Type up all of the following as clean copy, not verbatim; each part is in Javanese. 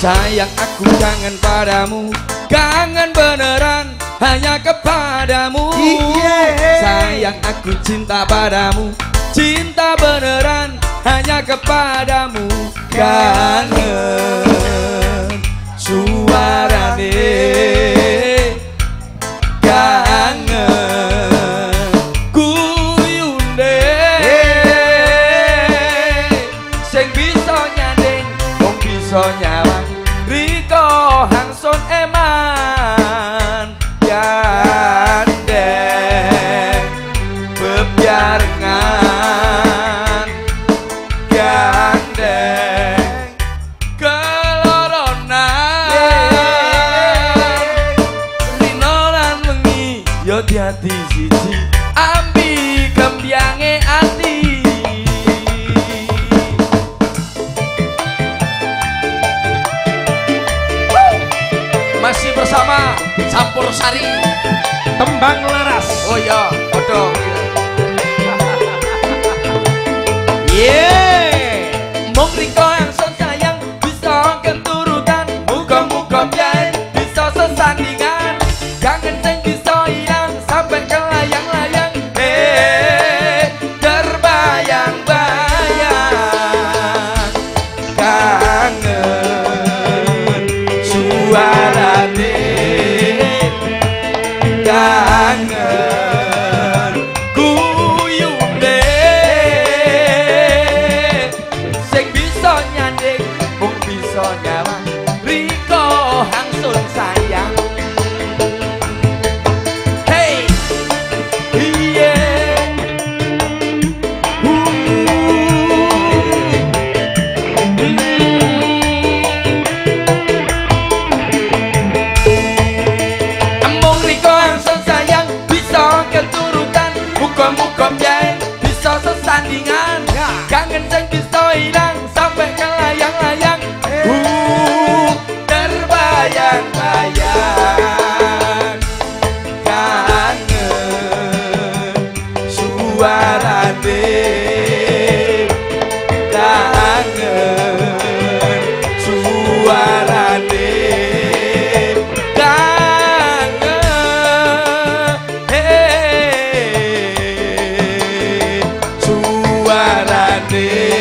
Sayang aku kangen padamu, kangen beneran hanya kepadamu. Sayang aku cinta padamu, cinta beneran hanya kepadamu. Kangen suarane, kangen guyune, sing bisa nyanding wong bisa nyawang riko hangsun eman gandeng bebarengan gandeng keloronan rino lan wengi yo diati siji ambi kembyange ati. Masih bersama Campur Sari Tembang Laras. Oh iya, podo. Mung riko yang sayang bisa keturutan, muga-muga biyen bisa sesandingan. Kangen sing bisa ilang sampai ke layang-layang. Terbayang-bayang kangen suarane, kangen guyune, sing bisa nyanding mung bisa nyawang riko hangsun sayang. Hey, iye, mung riko hangsun sayang bisa keturutan, muga-muga biyen bisa sesandingan. Kangen sing bisa ilang sampai ke layang-layang. Terbayang-bayang kangen suarane, kangen suarane, kangen suarane.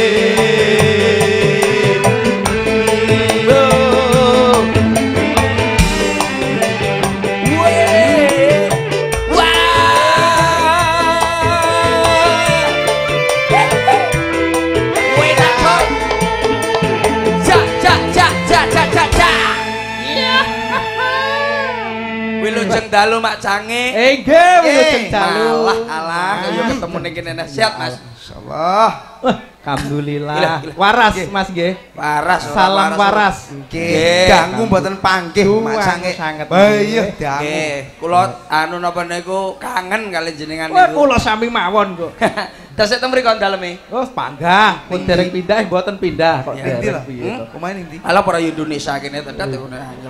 Wilujeng dalu mak cange. Nggih, wilujeng dalu. Alah, ayo ketemu ning kene sehat, Mas. Insyaallah. Alhamdulillah. Waras, Mas nggih. Waras. Salam waras. Nggih. Ganggu mboten panggih mak cange. Iya, dangu. Nggih, kula anu napa niku kangen kali jenengan Wah, niku. kula sami mawon kok. Tasik teng mriko daleme. Oh, panggah. Pun dereng pindah, mboten pindah kok. Endi lho? Omahe ndi? Alah para Indonesia kene tetet ngono angel.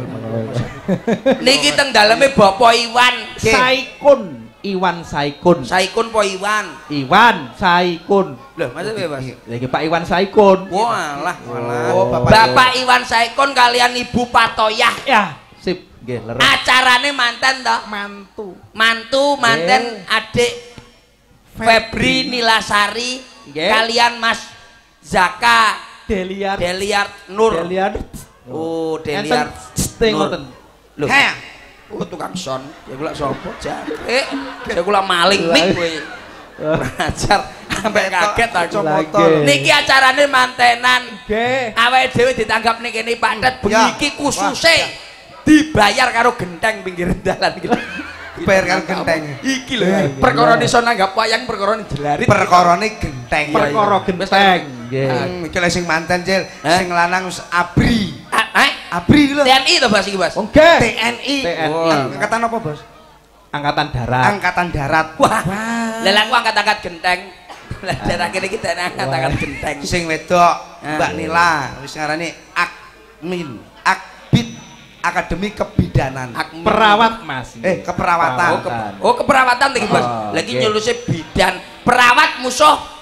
Niki teng daleme Bapak Iwan Saikun. Iwan Saikun. Saikun po Iwan? Iwan Saikun. Loh, masa piye, Mas? Lagi Pak Iwan Saikun. Walah, Oh, Bapak Iwan Saikun kalian Ibu Patoyah. Ya, sip, nggih, leres. Acarane manten toh? Mantu manten adik Febri Nilasari kalian Mas Zaka Deliar Nur. Deliar. Oh, Deliar Nur. Loh. Oh, tukang son. Ya kula sapa jare? Ya kula maling mik kowe. Ajar sampai kaget aku. Niki acarane mantenan. Nggih. Awake dhewe ditanggap ning kene Pak Tet bengi iki kususe dibayar karo genteng pinggir dalan iki. Bayar karo genteng. Iki lho. Perkara iso nanggap wayang perkara jelarit. Perkarane genteng. Perkara genteng. Nggih. Iki lek sing manten, Cil. Sing lanang wis abri. Abri lho. TNI to Bas iki, Bas? Nggih. TNI. Angkatan apa, Bos? Angkatan Darat. Angkatan Darat. Wah. Lah aku angkat-angkat genteng. Lah daerah kene iki angkat-angkat genteng. Sing wedok Mbak Nila wis ngarani Akmin, Akbid, Akademi Kebidanan. Perawat, Mas. Keperawatan. Oh, keperawatan iki, Bos. Lagi nyeluse bidan. Perawat musuh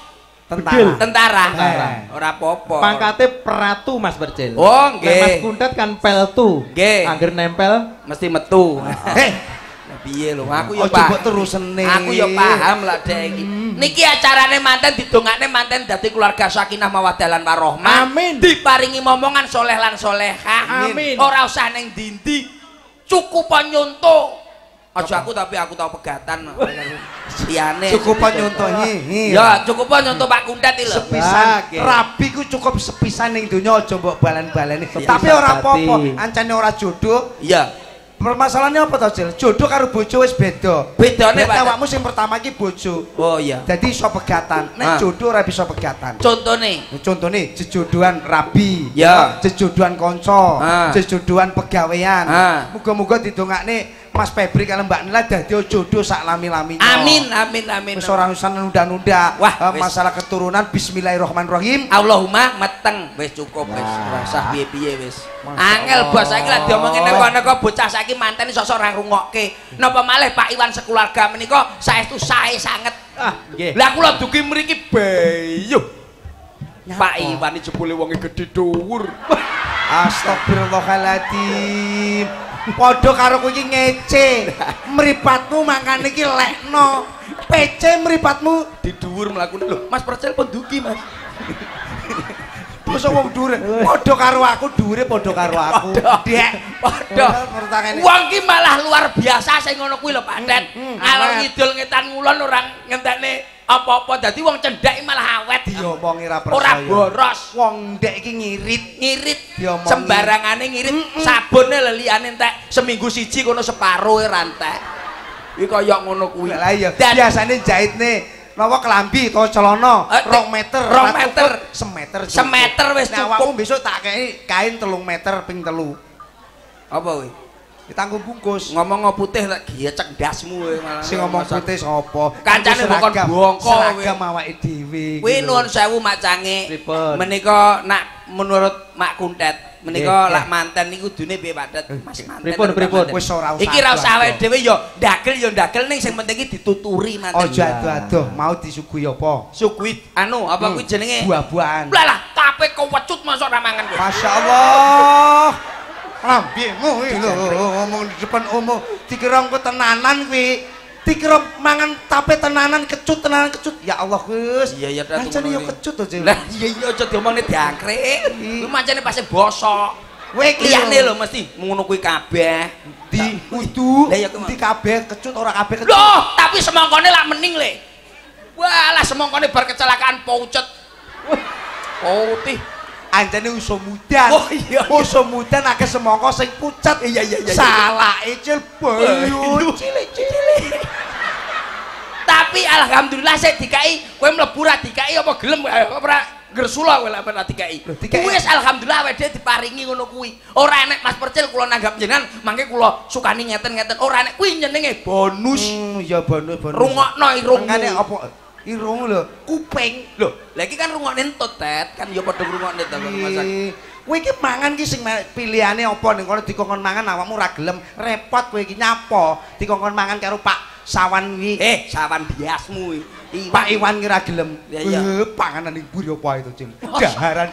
Tentara. Ora apa-apa. Pangkate pratu Mas Percil. Oh, nggih. Mas Kuntet kan peltu. Nggih. Angger nempel mesti metu. Piye lho, aku ya Pak. Ojo terusene. Aku ya paham lah dek iki. Niki acarane manten didongakne manten dadi keluarga sakinah mawaddah lan warahmah. Amin. Diparingi momongan soleh lan solehah. Amin. Ora usah ning ndi-ndi. Cukup nyonto. Aja aku tapi aku tau pegatan. Liyane. Cukup nyonto Ya, cukup nyonto Pak Kuntet iki lho. Sepisan rabi ku cukup sepisan ning donya aja mbok balan-baleni. Tapi ora apa-apa, ancane ora jodoh. Iya. Permasalahannya apa to, Cil? Jodoh karo bojo wis beda. Bedane Pak. Awakmu sing pertama iki bojo. Oh iya. Jadi iso pegatan. Nek jodoh ora bisa pegatan. Contone jejodohan rabi. Ya. Jejodohan kanca. Jejodohan pegawean. Muga-muga didongakne Mas Febri karo Mbak Nila dadi jodoh sak lami-laminya. Amin. Wis ora usah nunda-nunda. Wah, masalah keturunan bismillahirrahmanirrahim. Allahumma meteng wis cukup wis. Ora usah piye-piye wis. Angel bos saiki lak diomongin nek bocah saiki manten sok ora ngrungokke. Napa malih Pak Iwan sekeluarga menika saestu sae sanget. Nggih. Lah kula dugi mriki bayuh. Pak Iwan iki jebule wonge gedhe dhuwur. Astagfirullahaladzim. Padha karo kowe iki ngece. Mripatmu mangkane iki lekno. PC mripatmu Di dhuwur mlakune. Lho, Mas Percil pun dugi, Mas. Mosok wong dhuwur. Padha karo aku dhuwure padha karo aku. Dek, padha. Wong ki malah luar biasa sing ngono kuwi lho, Pak Tet. Alon ngidul ngetan ngulon ora ngentekne apa-apa dadi wong cendhek malah awet diomongi ra percaya. Ora boros. Wong ndek iki ngirit Sembarangane ngirit. Sabune leliyane entek seminggu siji kono separo ra entek. Iki kaya ngono kuwi. Lah iya, biasane jahitne napa kelambi utawa celana 2 meter. 2 meter. Semeter wis cukup. Nah, awakmu besok tak kei kain 3 meter ping 3. Apa kuwi? Ditanggung bungkus. Ngomong putih lek giecek ndasmu kowe malah. Sing ngomong putih sapa? Kancane bukan bongko kowe. Seragam awake dhewe. Kuwi nuwun sewu Mak Cange. Menika nak menurut Mak Kuntet menika lak manten niku kudune piye Pak Tet? Mas manten. Pripun? Wis ora usah. Iki ra usah awake dhewe ya ndagel ning sing penting iki dituturi manten. Aja adoh-adoh, mau disuguhi apa? Suguhi anu apa kuwi jenenge? Buah-buahan. Lah kabeh kewecut masuk ra mangan kowe. Masyaallah. Lambimu iki lho ngomong di depan umum dikira engko tenanan kuwi. Dikira mangan tape tenanan kecut. Ya Allah, Gus. Iya Datu. Mancane yo kecut to, Cil. Lah iya aja diomongne diangkrik. Kuwi mancane pasti bosok. Kowe iki liyane lho mesti ngono kuwi kabeh. Di kudu Lah ya di kabeh kecut ora kabeh kecut. Loh, tapi semongkone lak mening le. Walah semongkone bar kecelakaan poucet. Putih. Anjane uso mudan. Oh iya. Uso mudan akeh semangka sing pucet. Iya. Salake Cil bayu cilik-cilik. Tapi alhamdulillah saya dikai, kowe mlebu ra dikai apa gelem ora gersula kowe lek ora dikai. Wis alhamdulillah awake dhewe diparingi ngono kuwi. Ora enek Mas Percil kula nanggap jenengan, mangke kula sukani ngeten-ngeten. Ora enek kuwi jenenge bonus. Ya bonus. Rungokno irung. Mangane apa? Irung lho, kuping. Lho, lha iki kan rungokne entut, Tet. Kan ya padha ngrungokne to masak. Kowe iki mangan ki sing pilihane apa ning kono dikongkon mangan awakmu ora gelem. Repot kowe iki nyapa dikongkon mangan karo Pak Sawan kuwi. Sawan biasmu iki. Pak Iwan ki ora gelem. Panganan ning mburi apa itu, Cil? Daharan.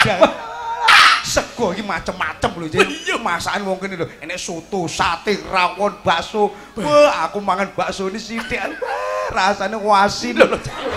Sego iki macem-macem lho, Cil. Masakan wong kene lho, enek soto, sate, rawon, bakso. Aku mangan bakso ini sithik. Rasane wasin lho.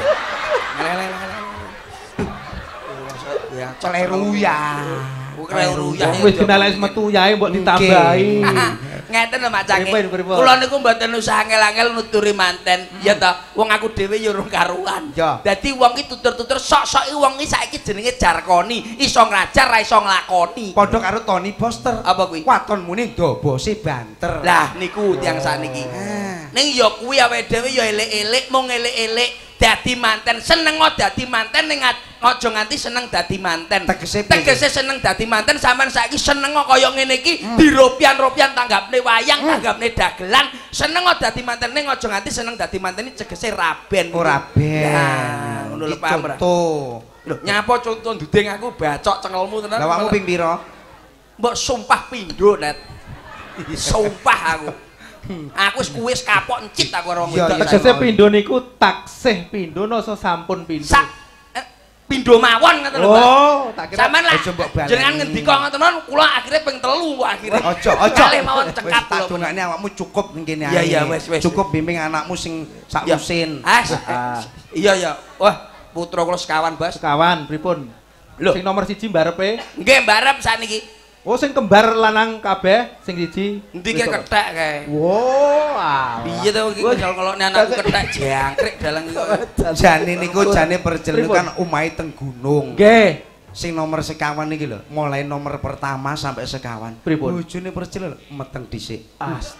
Ya, celeruya. Wis dinalek metu yae mbok ditambahi. Ngeten lho Mak Cange. Kula niku mboten usah angel-angel nuturi manten. Ya ta, wong aku dhewe ya urung karuan. Dadi wong iki tutur-tutur sok-soki wong iki saiki jenenge jarkoni, iso ngajar ra iso nglakoni. Padha karo Tony Boster. Apa kuwi? Waton muni ndobose banter. Lah niku tiyang sakniki. Ning ya kuwi awake dhewe ya elek-elek, mung elek-elek dadi manten, seneng dadi manten ning aja nganti seneng dadi manten. Tegese seneng dadi manten sampean saiki seneng kaya ngene iki diropian-ropian tanggapne wayang, tanggapne dagelan, seneng dadi manten ning aja nganti seneng dadi manten iki tegese raben. Ora ben. Nah, ngono lho paham ora? Lho, nyapa contoh nduding aku bacok cengelmu tenan. Lah awakmu ping pira? Mbok sumpah pindho, Net. Sumpah aku. Aku wis kapok encit aku karo wong wedok. Tegese pindho niku taksih pindho napa sampun pindho? pindho mawon ngoten lho. Oh, tak kira sampean lah jenengan ngendika ngoten mawon kula akhire ping 3 kok akhire. Aja. Kalih mawon cekap lho. Dongane awakmu cukup ning kene ae. Iya wis. Cukup bimbing anakmu sing sak usin. Iya. Wah, putra kula sekawan, Bas. Sekawan pripun? Lho, sing nomor 1 mbarepe? Nggih, mbarep sakniki. Oh, sing kembar lanang kabeh sing 1. Endi ki kethek kae. Wo, piye to iki kalau anakku kethek jangkrik dalang iki. Jane niku jane perjalanan kan omahe teng gunung. Nggih. Sing nomor sekawan iki lho, mulai nomor pertama sampai sekawan. Bojone perjalanan meteng dhisik.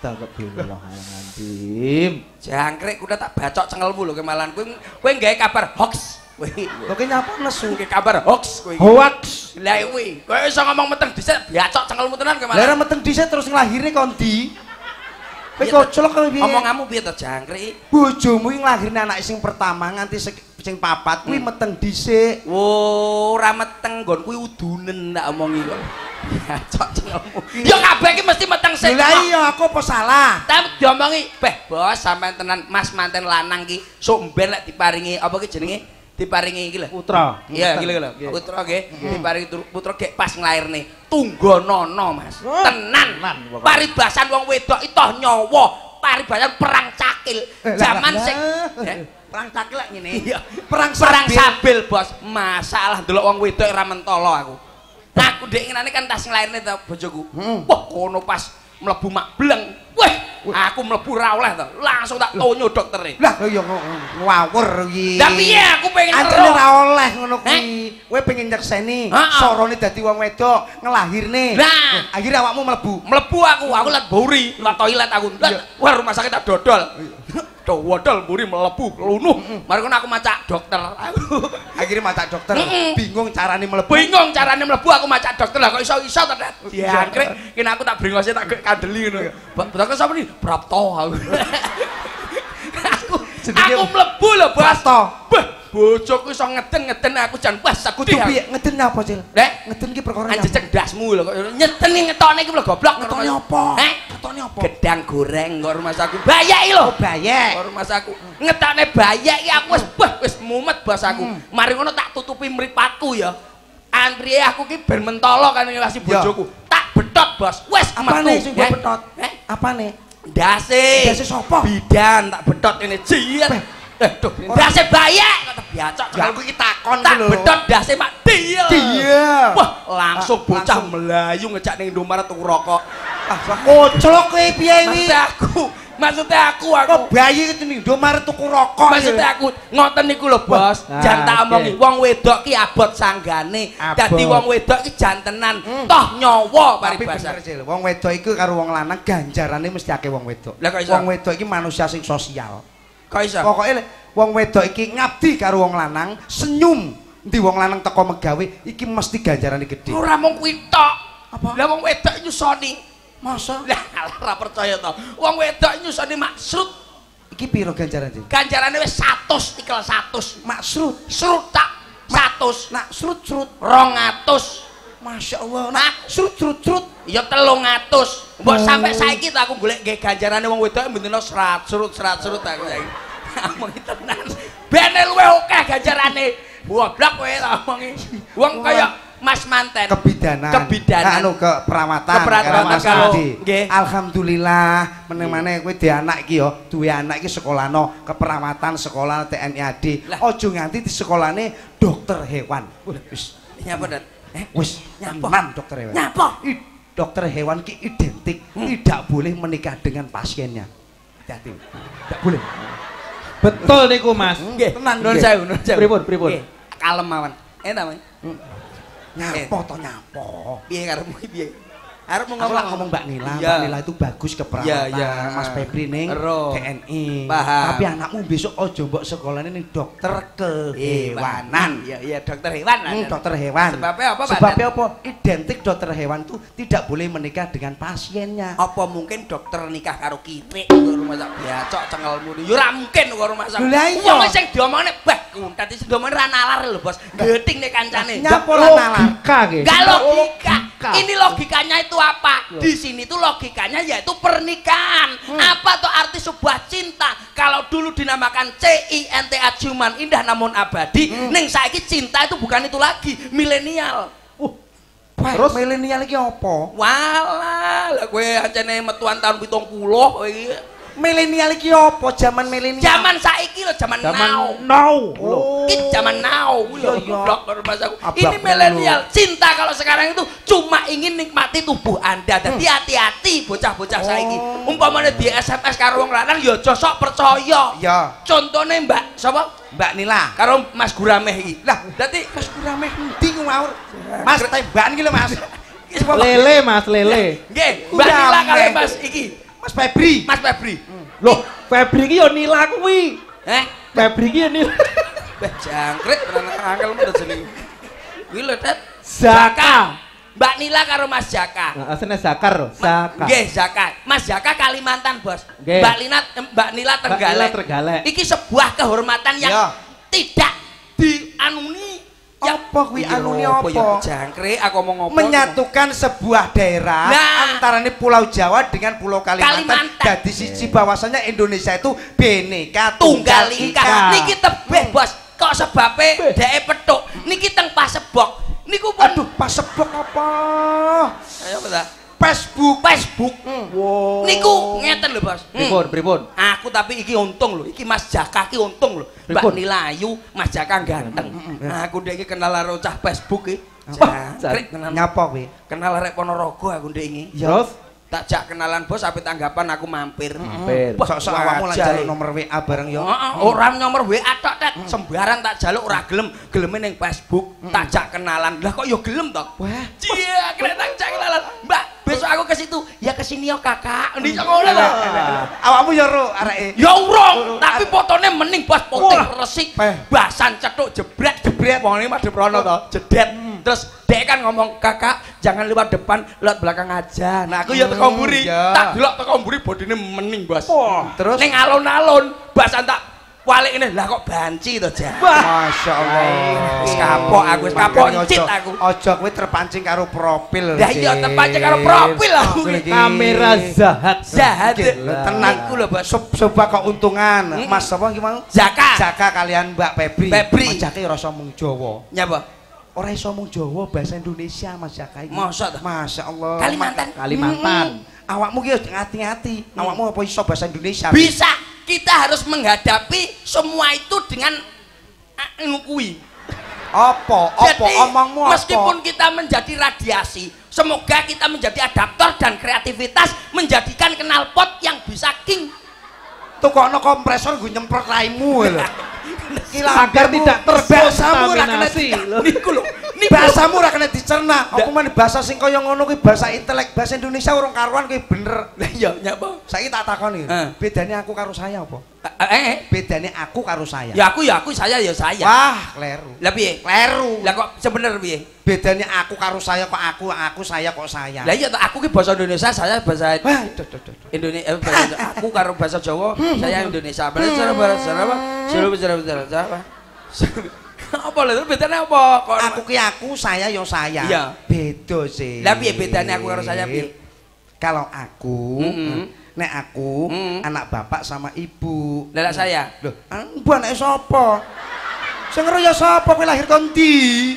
Astagfirullahaladzim. Jangkrik kuda tak bacok cengelmu lho kemalan kowe gawe kabar hoax. Kok nyapa nesu ke kabar hoax kowe iki. Hoax. Lah kuwi, kowe iso ngomong meteng dhisik bacok cengelmu tenan kemalan. Lah meteng dhisik terus nglahirne kon ndi? Kowe koclok kowe piye? Omonganmu piye to Jangkrik? Bojomu iki nglahirne anak sing pertama nganti sing papat kuwi meteng dhisik. Oh, ora meteng nggon kuwi udunen tak omongi kok. Bacok cengelmu. Ya kabeh iki mesti meteng sik. Lah iya aku apa salah? Tapi diomongi, "Beh, Bos, sampean tenan Mas manten lanang ki sok mben lek diparingi apa ki jenenge? Diparingi iki lho. Putra. Iya, iki lho. Putra nggih. Diparingi putra gek pas nglairne. Tungganana, Mas. Tenan. Paribasan wong wedok itoh nyawa. Paribasan perang cakil. Zaman sing perang cakil lek ngene. Iya. Perang sabil, Bos. Masalah ndelok wong wedok ora mentolo aku. Aku ndek ngenane kan tas nglairne to bojoku. Wah, kono pas mlebu mak bleng. Weh, aku mlebu ra oleh to. Langsung tak tonyo doktere. Lah ya ngawur iki. Lah piye aku pengen antene ra oleh ngono kuwi. Kowe pengen nyekseni sorone dadi wong wedok ngelahirne. Nah, akhirnya awakmu mlebu. Mlebu aku let mburi, let toilet aku. Wah, rumah sakit tak dodol. Dodol mburi mlebu lunuh. Mari kono aku macak dokter. Akhirnya macak dokter. Bingung carane mlebu. Bingung carane mlebu aku macak dokter. Lah kok iso to, Dad? Jangkrik, kene aku tak brengose tak kandeli ngono. Dokter sapa ni? Prapto aku. Aku mlebu lho, Bos. Bah, bojoku iso ngeden-ngeden aku jan pas aku kudu piye ngeden apa, Cil? Ngeden ki perkara apa? Anjecek ndasmu lho kok nyeteni ngetone iki lho goblok. Ngetone apa? Ngetone apa? Gedang goreng kok rumah saku. Bayek iki lho. Bayek. Kok rumah saku. Ngetone bayek iki aku wis mumet Bos aku. Mari ngono tak tutupi mripatku ya. Antriye aku ki ben mentolo kan ngelasi bojoku. Tak betot, Bos. Wis apane sing betot? Apane? Ndase. Ndase sapa? Bidan tak betot ngene jiet. Duh, ndase bayek kok biacok. Aku iki takon tak betot ndase mak dia. Dia. Wah, langsung bocah melayu ngejak ning Indomaret tuku rokok. Koclok kowe piye iki? Maksudnya aku kok bayi itu nih Indomaret tuku rokok. Maksudnya aku ngoten niku lho, Bos. Jan tak omongi wong wedok ki abot sanggane. Dadi wong wedok ki jantenan. Toh nyawa paribasan. Wong wedok iku karo wong lanang ganjarane mesti akeh wong wedok. Wong wedok iki manusia sing sosial. Kok iso? Pokoke wong wedok iki ngabdi karo wong lanang, senyum. Endi wong lanang teko megawe iki mesti ganjarane gedhe. Ora mung kuwi tok. Apa? Lah wong wedok nyusoni. Masa? Lah ora percaya to. Wong wedok nyusoni maksrut. Iki piro ganjarane? Ganjarane wis 100 tikel 100. Maksrut. Srut tak 100. Nak srut-srut 200. Masya Allah. Nak srut-srut-srut. Ya 300. Mbok sampe saiki to aku golek nggih ganjarane wong wedok bendina srut-srut aku saiki. Omongi tenan. Bene luwih akeh ganjarane. Goblok kowe tak omongi. Wong kaya Mas manten kebidanan anu keperawatan kalau nggih alhamdulillah meneh-meneh kowe duwe anak iki ya duwe anak iki sekolahno keperawatan sekolah TNI AD aja nganti di sekolahane dokter hewan wis nyapa Dat wis nyapa dokter hewan nyapa dokter hewan ki identik tidak boleh menikah dengan pasiennya hati tidak boleh betul niku Mas nggih nuwun sewu pripun kalem mawon enak Mas nyapo to nyapo piye karepmu piye arep ngomong Mbak Nila itu bagus keperawatan Mas Febri ning TNI tapi anakmu besok aja mbok sekolahane ning dokter kehewanan iya dokter hewan dokter hewan sebabnya apa identik dokter hewan itu tidak boleh menikah dengan pasiennya apa mungkin dokter nikah karo kitik karo rumah sak biacok cengelmu ya ora mungkin karo rumah sak wong sing diomongne bah kuntat sing diomongne ra nalar lho Bos geting nek kancane nyapa ra nalar gak logika Ini logikanya itu apa? Di sini tuh logikanya yaitu pernikahan. Apa tuh arti sebuah cinta? Kalau dulu dinamakan CINTA cuman indah namun abadi, neng saiki cinta itu bukan itu lagi, milenial. Terus milenial iki apa? Walah, lah kowe ancene metuan tahun 70 kowe iki. Milenial iki apa? Zaman milenial. Zaman saiki lho, zaman now. Oh. Iki zaman now lho. Iya. Dokter bahasaku. Ini milenial. Cinta kalau sekarang itu cuma ingin nikmati tubuh Anda. Jadi hati-hati bocah-bocah saiki. Umpamane di SMS karo wong lanang ya aja sok percaya. Iya. Contone Mbak sapa? Mbak Nila Karo Mas Gurameh iki. Lah, dadi Mas Gurameh endi ku ngawur? Mas tembakan iki lho, Mas. Lele Mas, lele. Nggih, Mbak Nila karo Mas iki. Mas Febri. Mas Febri. Loh, Febri ki yo Nila kuwi. Febri ki yo Nila. Jangkrik tenan angel men jeneng. Kuwi lho, Det. Zaka. Mbak Nila karo Mas Jaka. Nah, asline Zakar, Zaka. Nggih, Jaka. Mas Jaka Kalimantan, Bos. Nggih. Mbak Nila Trenggalek. Iki sebuah kehormatan yang tidak dianuni. Apa kuwi anune apa? Jangkrik aku ngomong apa? Menyatukan sebuah daerah antarane Pulau Jawa dengan Pulau Kalimantan. Jadi siji bahwasanya Indonesia itu Bhinneka Tunggal Ika. Niki tebih, Bos. Kok sebabe dheke petuk. Niki teng Pasebok. Niku aduh, Pasebok apa? Ayo ta? Facebook. Wow. Niku ngeten lho, Bos. Pripun? Aku tapi iki untung lho. Iki Mas Jaka iki untung lho. Mbak Nila ayu, Mas Jaka ganteng. Aku ndek iki kenal karo cah Facebook iki. Jangkrik kenal. Nyapa kuwi? Kenal arek Ponorogo aku ndek iki. Terus tak jak kenalan Bos, sampe tanggapan aku mampir. Sok-sok awakmu lak njaluk nomor WA bareng yo. Ora nomor WA tok, Tet. Sembarang tak jaluk ora gelem. Geleme ning Facebook, tak jak kenalan. Lah kok yo gelem to? Wah, iya, kena tak jak kenalan. Mbak, besok aku ke situ. Ya ke sini yo, Kakak. Ndi sok ngono to. Awakmu yo ro areke. Ya urung, tapi fotone mening Bos, putih resik. Basan cetuk jebret wong iki madhep rono to. Jedet. Terus dek kan ngomong, "Kakak, jangan lewat depan, lewat belakang aja." Nah, aku ya teko mburi. Tak delok teko mburi bodine mening, Bos. Terus ning alon-alon, basan tak walik ini. Lah kok banci to, Jan. Masyaallah. Wis kapok aku, wis kapok cit aku. Aja kowe terpancing karo profil. Lah iya terpancing karo profil aku. Kamera Zahat. Tenang ku lho, Bos. Coba keuntungan. Mas sapa iki mau? Jaka kalian Mbak Febri. Jaka rasa mung Jawa. Nyapa? Ora iso mung Jawa, bahasa Indonesia Mas Jaka iki. Mosok to? Masyaallah. Kalimantan. Awakmu ki hati-hati. Awakmu apa iso bahasa Indonesia? Bisa. Kita harus menghadapi semua itu dengan kuwi. Apa omongmu apa? Meskipun kita menjadi radiasi, semoga kita menjadi adaptor dan kreativitas menjadikan knalpot yang bisa king. Tukokno kompresor nggo nyemprot raimu lho. Agar tidak terkontaminasi. Niku lho. Bahasamu ora kena dicerna. Apa meneh bahasa sing kaya ngono kuwi bahasa intelek, bahasa Indonesia urung karuan kuwi bener. Lah iya nyapa? Saiki tak takoni. Bedane aku karo saya apa? Bedane aku karo saya. Ya aku, saya ya saya. Wah, kleru. Lah piye? Kleru. Lah kok sebener piye? Bedane aku karo saya kok aku saya kok saya. Lah iya aku ki bahasa Indonesia, saya bahasa Indonesia. Aku karo bahasa Jawa, saya Indonesia. Bahasa apa? Apa? Apa lho bedane apa? Aku ki aku, saya yo saya. Iya. Beda sih. Lah piye bedane aku karo saya piye? Kalau aku, nek aku anak bapak sama ibu. Lah saya. Lho, ibu anake sapa? Sing ngeroyo sapa kowe lahir kon ndi?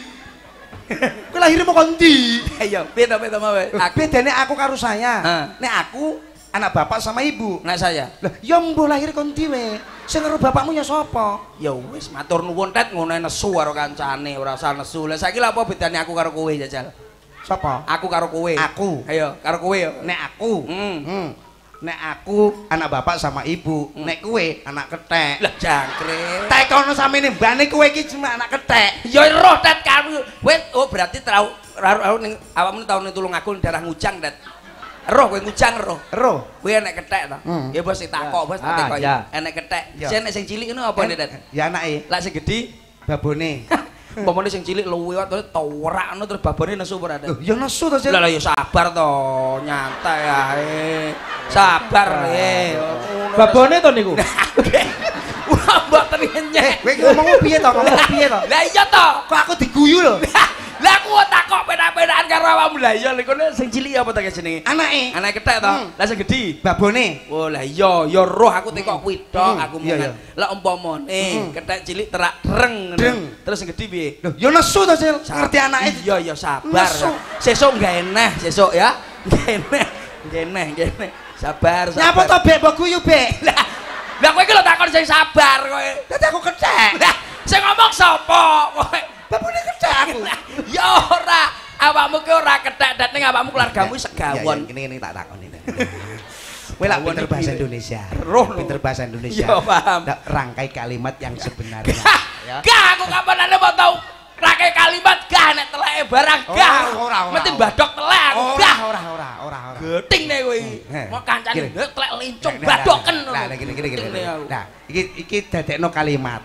Kowe lahirmu kon ndi? Iya, beda mau. Bedane aku karo saya. Nek aku anak bapak sama ibu. Nek saya. Lah, ya mbuh lahir kon ndi we? Sing karo bapakmu ya sapa? Ya wis matur nuwun Tet, ngono nesu karo kancane, ora usah nesu. Lah saiki lha apa bedane aku karo kowe jajal? Sapa? Aku karo kowe. Aku. Ayo, karo kowe ya. Nek aku. Nek aku anak bapak sama ibu, nek kowe anak kethek. Lah jangkrik. Tek kono samene mbane kowe iki cuma anak kethek. Ya roh Tet karo. Wis berarti tau ning awakmu tau nutulung aku darah ngujang Tet. Roh kowe ngujang roh. Kowe enek kethek to. Ya bos ditakok bos tak kok. Enek kethek. Sing sing cilik ngono apa Tet? Ya anake. Lah sing gedhi babone. Umpamane sing cilik luwe terus torak ngono terus babone nesu ora Tet. Ya nesu to, Lah ya sabar to, nyantai ae. Sabar babone to niku. Wah, mboten nyek. Kowe ngomong piye to? Lah iya to. Kok aku diguyu lho. Lah aku takok penak-penakan karo awakmu lah iya niku sing cilik apa ta jenenge? Anake kethek to. Lah sing gedhi babone. Oh lah iya ya roh aku tekok kuwi tok aku mung. Lah umpamane kethek cilik terak dreng. Terus sing gedhi piye? Lho ya nesu to Sil. Ngerti anake. Iya ya sabar. Sesuk gak eneh sesuk ya. Gak eneh. Sabar. Nyapa to Bek mbok guyu Bek? Lah kowe iki lho takon sing sabar kowe. Dadi aku kethek. Lah sing ngomong sapa kowe? Babone kethek aku. Ya ora, awakmu ki ora kethek ning awakmu keluargamu segawon. Ngene tak takoni. Kowe lak pinter bahasa Indonesia. Pinter bahasa Indonesia. Ya paham. Rangkai kalimat yang sebenarnya. Gak aku kapanane mau tau rangkai kalimat gak nek teleke barang gak. Mesti badok telek aku gak. Ora. Geting nek kowe. Mau kancane telek lincung badoken. Nah, gini. Nah, iki dadekno kalimat.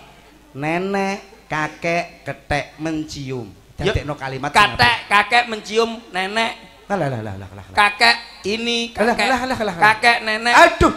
Nenek, kakek, kethek mencium. Dadekno kalimat. Kakek mencium nenek. Lah. Kakek ini kakek nenek. Aduh.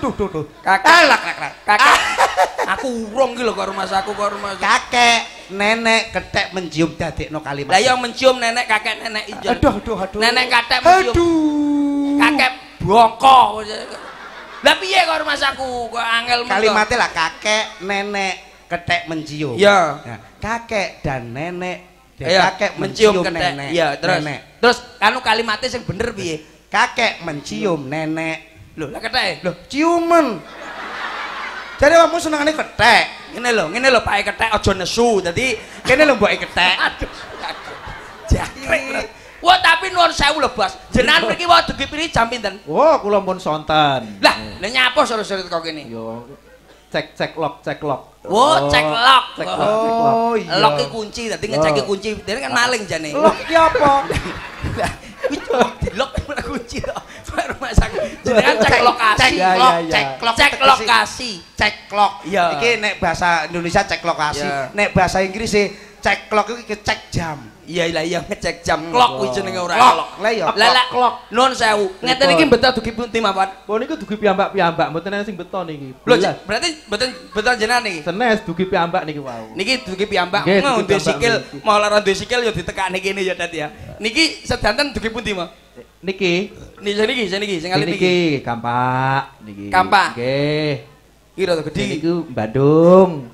Kakek. Aku urung ki lho karo Mas aku. Kakek, nenek, kethek mencium dadekno kalimat. Lah yang mencium nenek, kakek, nenek ijo. Aduh. Nenek kakek mencium. Aduh. Kakek bongko. Lah piye karo Mas aku? Kok angel men. Kalimatnya lah kakek, nenek, kethek mencium. Iya. Nah, kakek dan nenek kakek mencium nenek. Iya, terus anu kalimatnya sing bener piye? Kakek mencium nenek. Lho, lah kethek. Lho, ciuman. Jadi kamu senengane kethek. Ngene lho Pak kethek aja nesu. Dadi kene lho mboke kethek. Aduh. Jangkrik. Wah, tapi nuwun sewu lho, Bos. Jenengan mriki wae dugi piri jam pinten? Oh, kula pun sonten. Lah, lha nyapa sore-sore teko kene? Yo cek lock. Oh, cek lock. Oh, iya. Lock iki kunci, dadi ngeceki kunci. Dene kan maling jane. Lock iki apa? Wis di lock ora kunci to. Rumah sakit. Jenengan cek lokasi. Cek lokasi. Cek lock. Iya. Iki nek bahasa Indonesia cek lokasi. Nek bahasa Inggris cek clock iki cek jam. Iya ngecek jam clock kuwi jenenge ora clock. Lah ya clock. Nuwun sewu. Ngeten iki beto dugi pundi mawon? Oh niku dugi piyambak mboten ana sing beto niki. Lho berarti beton jenengan niki. Senes dugi piyambak niki wau. Niki dugi piyambak. Duwe sikil, mau lara duwe sikil ya ditekani kene ya Dat ya. Niki sedanten dugi pundi mah? Niki sing alit niki. Kampak niki. Kampak. Nggih. Kira to gedhi. Niku Bandung.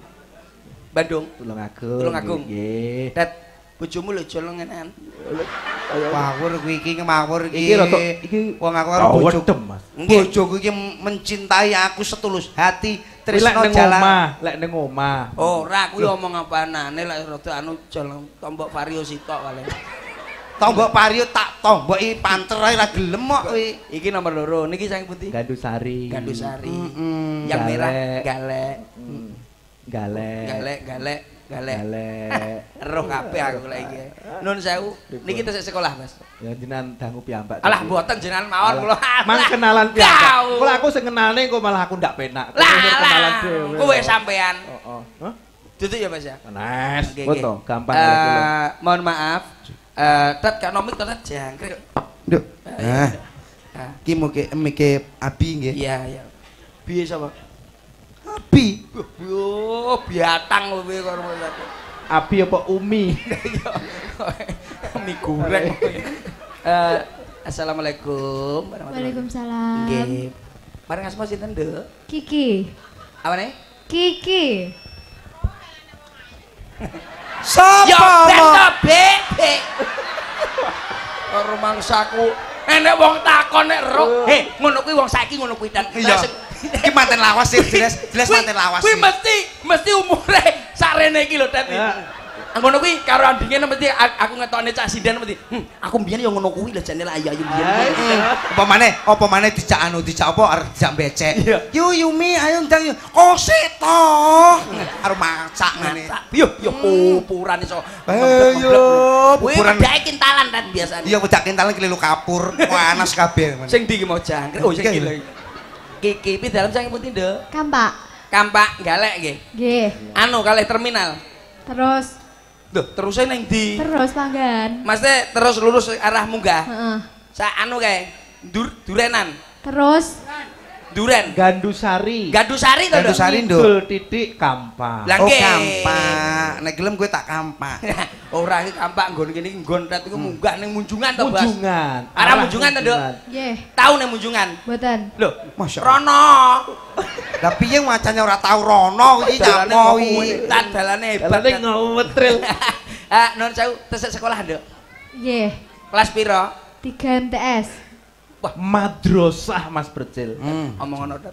Tulungagung. Nggih. Dat bojomu lho jolong ngenan. Ngawur kuwi iki ngawur iki. Iki rada iki wong aku karo bojoku. Mas. Bojoku iki mencintai aku setulus hati. Tresno jalan. Lek ning omah. Ora kuwi omong apanane lek rada anu jolong tombok vario sitok kali. Tombok vario tak tomboki panter ae ra gelem kok kowe. Iki nomor 2. Niki sing putih. Gandusari. Yang merah galek. Roh kabeh aku lek iki. Nun sewu. Niki tesih sekolah, Mas. Ya jenengan dangu piyambak. Alah mboten jenengan mawon kula. Mang kenalan piyambak. Kula aku sing kenalne kok malah aku ndak penak. Kenalan dhewe. Kowe sampean. Hah? Duduk ya, Mas ya. Nes, foto gampang mohon maaf. Tet kanomik to jangkrik. Nduk. Ki mike Abi nggih. Iya. Piye sapa? Abi. Yo, biatang kowe karo Mas. Abi apa Umi? Mie goreng. Assalamualaikum Waalaikumsalam. Nggih. Bareng asma sinten, Nduk? Kiki. Apane? Kiki. Sapa? Ya beto bebek. Karo mangsaku. Enek wong takon nek ro. Ngono kuwi wong saiki ngono kuwi dan. Iki manten lawas sih, jelas manten lawas. Kuwi mesti umure sarene iki lho, Tet. Ngono kuwi karo andinge mesti aku ngetokne Cak Sinden mesti. Aku mbiyen ya ngono kuwi lho jane lah ayu mbiyen. Apa maneh dijak apa arep dijak becek. Yumi ayo ndang yo. Kosek to. Karo macak ngene. Yo pupuran iso. Ayo pupuran wedake kintalan Tet biasane. Iya wedak kintalan kelilu kapur. Panas kabeh. Sing ndi ki mau jangkrik. Oh sing iki lho. Kiki pi dalam sang putih Nduk. Kampak galek nggih. Nggih. Anu kalih terminal. Terus. Lho, terusé ning ndi? Terus panggan. Maksudnya terus lurus arah munggah. Heeh. Sak anu kae. Durenan. Terus. Duren. Gandusari. Gandusari to, Nduk? Gandusari, Nduk. Dul titik kampak. Oh, kampak. Nek gelem kowe tak kampak. Ora iki kampak nggon kene nggon tet iku munggah ning Munjungan to, Bos. Munjungan. Arah Munjungan to, Nduk? Nggih. Tau ning Munjungan. Mboten. Lho, Masya Rono. Lah piye macane ora tau rono iki nyapo iki. Dalane hebat. Dalane ngawutril. Ah, non sewu tesuk sekolah, Nduk. Nggih. Kelas piro? 3 MTS. Wah, Madrasah Mas Bercil. omong ngono, Dot.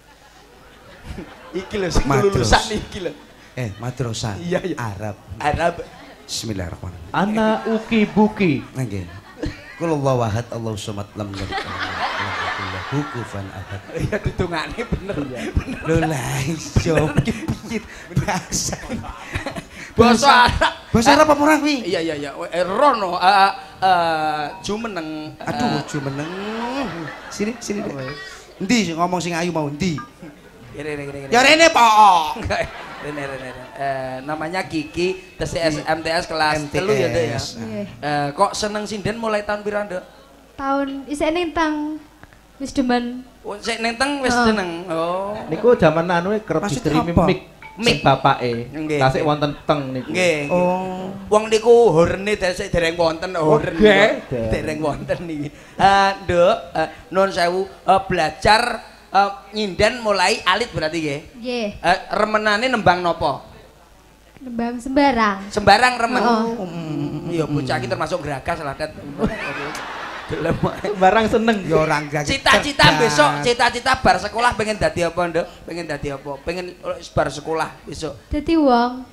Iki lho sing lulusan iki lho. Madrasah. Iya, iya. Arab. Bismillahirrahmanirrahim. Ana uki buki. Nggih. Qul Allahu ahad, Allahu samad, lam yalid walam lahu kufuwan ahad. Iya ditungane bener. Lho lah iso iki piye bahasa. Basa Arab. Bahasa Arab apa ora kuwi? Iya. Rono jumeneng. Aduh, jumeneng. Sini. Endi ngomong sing ayu mau endi? Rene. Ya rene po. Rene. Namanya Kiki, tes MTS kelas 3 ya, Dek ya. Kok seneng sinden mulai tahun pira, Nduk? Tahun isih ning tang wis demen. Oh, sik nenteng wis seneng. Oh. Niku jaman anu kerep Maksudnya diterimi apa? mik bapake. Nggih. Tasik wonten teng niku. Nggih. Oh. Wong niku horene desik dereng wonten horen. Dereng wonten niki. Nduk, nuwun sewu belajar nyinden mulai alit berarti nggih. Nggih. Remenane nembang napa? Nembang sembarang. Sembarang remen. Heeh. Iya bocah iki termasuk geragas lah, Det. Gelem Barang seneng. Ya ora gak. cita-cita besok, cita-cita bar sekolah pengen dadi apa, Nduk? Pengen dadi apa? Pengen bar sekolah besok. Dadi wong.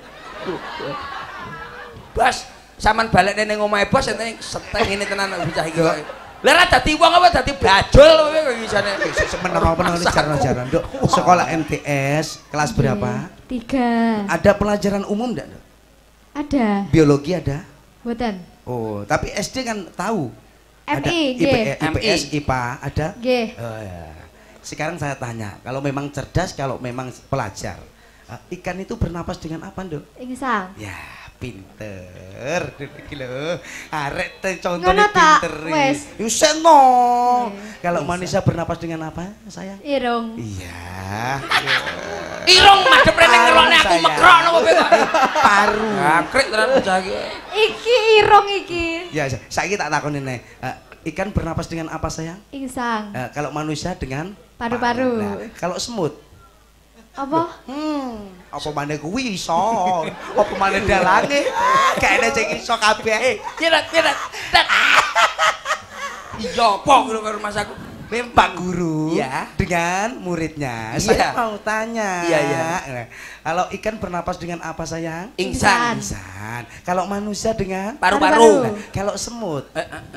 Bos, sampean balik ning omahe bos enten seteng ini tenan bocah iki. Lah ra dadi wong apa dadi bajul kowe isane. Semeneng apa nang jaran-jaran, Nduk. Sekolah MTS kelas berapa? 3. Ada pelajaran umum enggak, Nduk? Ada. Biologi ada? Mboten. Oh, tapi SD kan tahu. Ada MI, nggih. IPS, IPA ada? Nggih. Oh ya. Sekarang saya tanya, kalau memang cerdas, kalau memang pelajar, ikan itu bernapas dengan apa, Nduk? Insang. Ya, pinter. Iki lho. Arek te Ngono contone ta, pinter. wes. Yuseno. Kalau manusia bernapas dengan apa, sayang? Irung. Iya. Irung madhep rene ngerokne aku Sayang. mekrokno kowe kok. Paru. Angkrik tenan bocah iki. Iki irung iki. Ya, saiki tak takoni nek. Ikan bernapas dengan apa, sayang? Insang. Kalau manusia dengan Paru-paru. Nah, kalau semut? Apa? Apa maneh kuwi iso? Apa maneh dalange? Gak enek sing iso kabeh. Cirat. Tet. Iya, apa karo Mas aku? Pak Guru Iya. dengan muridnya. Iya. Saya mau tanya. Iya. Nah, kalau ikan bernapas dengan apa, sayang? Ingsan. Insan. Kalau manusia dengan Paru-paru. Nah, kalau semut.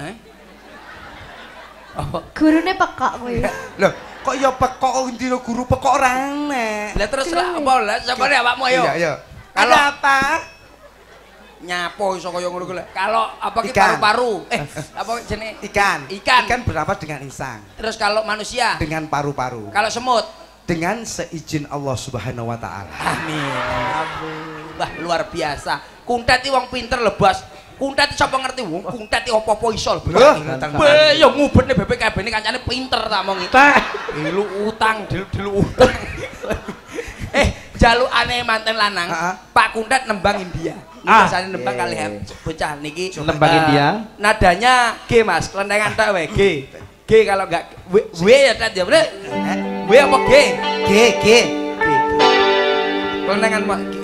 Oh. Gurune pekok kuwi. Loh, kok ya pekok ndino guru pekok ora enek. Lah terus lah apa lah sampeyan awakmu ayo. Iya. Kalau Ada apa? nyapo iso kaya ngono kuwi. Kalau apa ki Ikan. paru-paru. Apa jenenge? Ikan. Ikan. Ikan bernapas dengan insang. Terus kalau manusia? Dengan paru-paru. Kalau semut? Dengan seizin Allah Subhanahu wa taala. Amin. Wah, luar biasa. Kuntet iki wong pinter lho, Bos. Kuntet sapa ngerti wong kuntet iki apa-apa iso lho. Weh, ya ngubetne BPKB-ne kancane pinter tak mong iki. Dilu utang. Jalukane manten lanang, Pak Kuntet nembang India. Biasane nembang kali bocah niki. Nembang India. Nadanya G, Mas. Kelentengan tok wae G. G kalau enggak W ya Tet ya, bener? W apa G? G. Kelentengan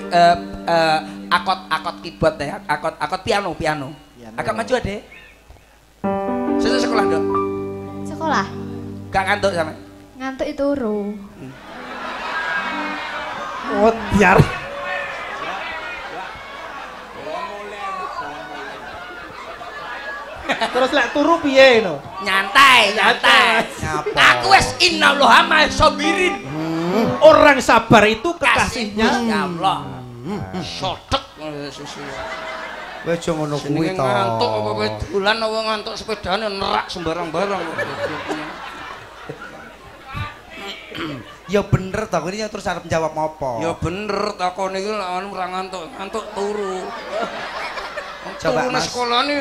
akot keyboard ya, akot piano. Agak maju Adek. Sesuk sekolah, Dok. Sekolah. Gak ngantuk sama. Ngantuk itu turu. Oh, biar. Terus lek turu piye no? Nyantai. Aku wis innallaha ma'as sabirin. Orang sabar itu kekasihnya. Ya Allah. Sodek susu. Wes aja ngono kuwi to. Ngantuk apa kowe dolan apa ngantuk sepedane nerak sembarang-barang. Ya bener to, ini terus arep jawab apa? Ya bener takone iki lek ora ngantuk turu. Coba Mas. Mas.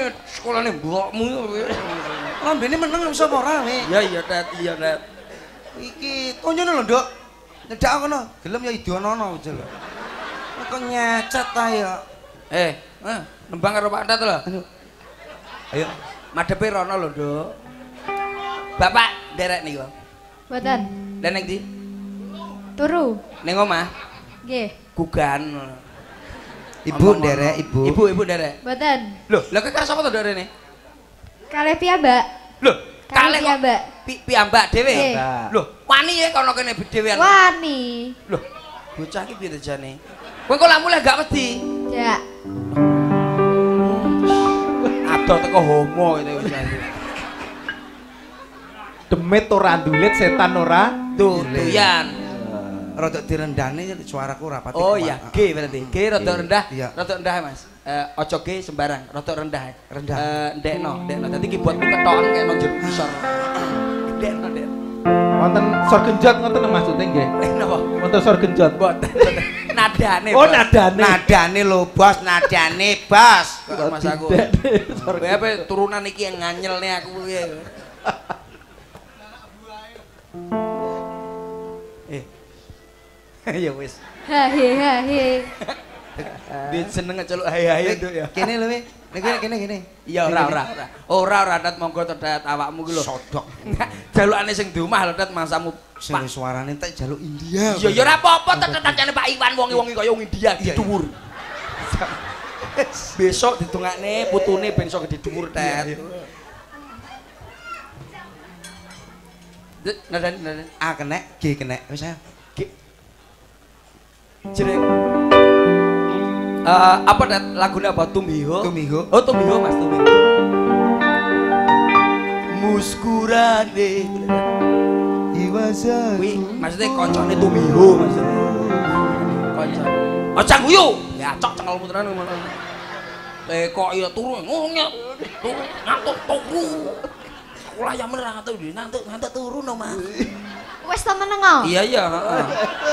Sekolahane mbokmu. Lambene meneng iso ora we? Ya iya, Tet. Iki tonjone lho, Nduk. Nyedak kono. Gelem ya idonono aja lho. Kok nyecet ta ya. Nembang karo Pak Tat lho. Ayo. Madhepe rono lho, Nduk. Bapak nderek niku. Mboten. Lah ning ndi? Turu. Ning omah. Nggih. Gugan. Ibu nderek, Ibu. Ibu nderek. Mboten. Lho, lha karo sapa to nduk rene? Kalih piyambak. Lho, Kalih piyambak. Piyambak dhewe. Nggih. Lho, wani ya kono kene dhewean. Wani. Lho, bocah iki piye jane? Kowe kok lamu gak wedi? Ya. Adoh teko homo itu bocah. Demit ora ndulit, setan ora Doyan. Rada direndane suaraku ora pati. Oh iya, G berarti. G rada rendah. Iya. Rada rendah, Mas. Ojo G sembarang, rada rendah. Rendah. Ndekno. Dadi ki buatmu ketokan kaya nang jero isor. Ndekno. wonten sor genjot ngoten maksudnya nggih. Napa? Wonten sor genjot. Mboten. Nadane. Oh, nadane. Nadane lho, Bos, nadane, Bos. Kok Mas aku. Apa turunan iki yang nganyelne aku piye. Ya wis. Hahe. Dia seneng ngeceluk hae-hae nduk ya. Kene lho, kene. Iya ora. Ora Dat monggo tedat awakmu ki lho. Sodok. Jalukane sing di omah lho Dat mangsamu. Sing suarane tak jaluk India. Iya ya ora apa-apa tetet-tetene Pak Iwan wong-wong kaya wong India dhuwur. Besok didongakne putune ben iso gede dhuwur Tet. Nadan. A kenek, G kenek. Wis ayo. Jreng. Apa Dat lagune apa Tumbiho? Tumbiho. Oh Tumbiho Mas Tumbiho. Muskurane. Iwasa. Kuwi maksudnya koncone Tumbiho maksudnya. Koncone. Aja guyu. Ya cok cengelmu tenan ngono. Kok iya turu ngono. Turu ngantuk turu. Sekolah ya bener ngantuk turu no Mas. Wes ta meneng. Iya, heeh.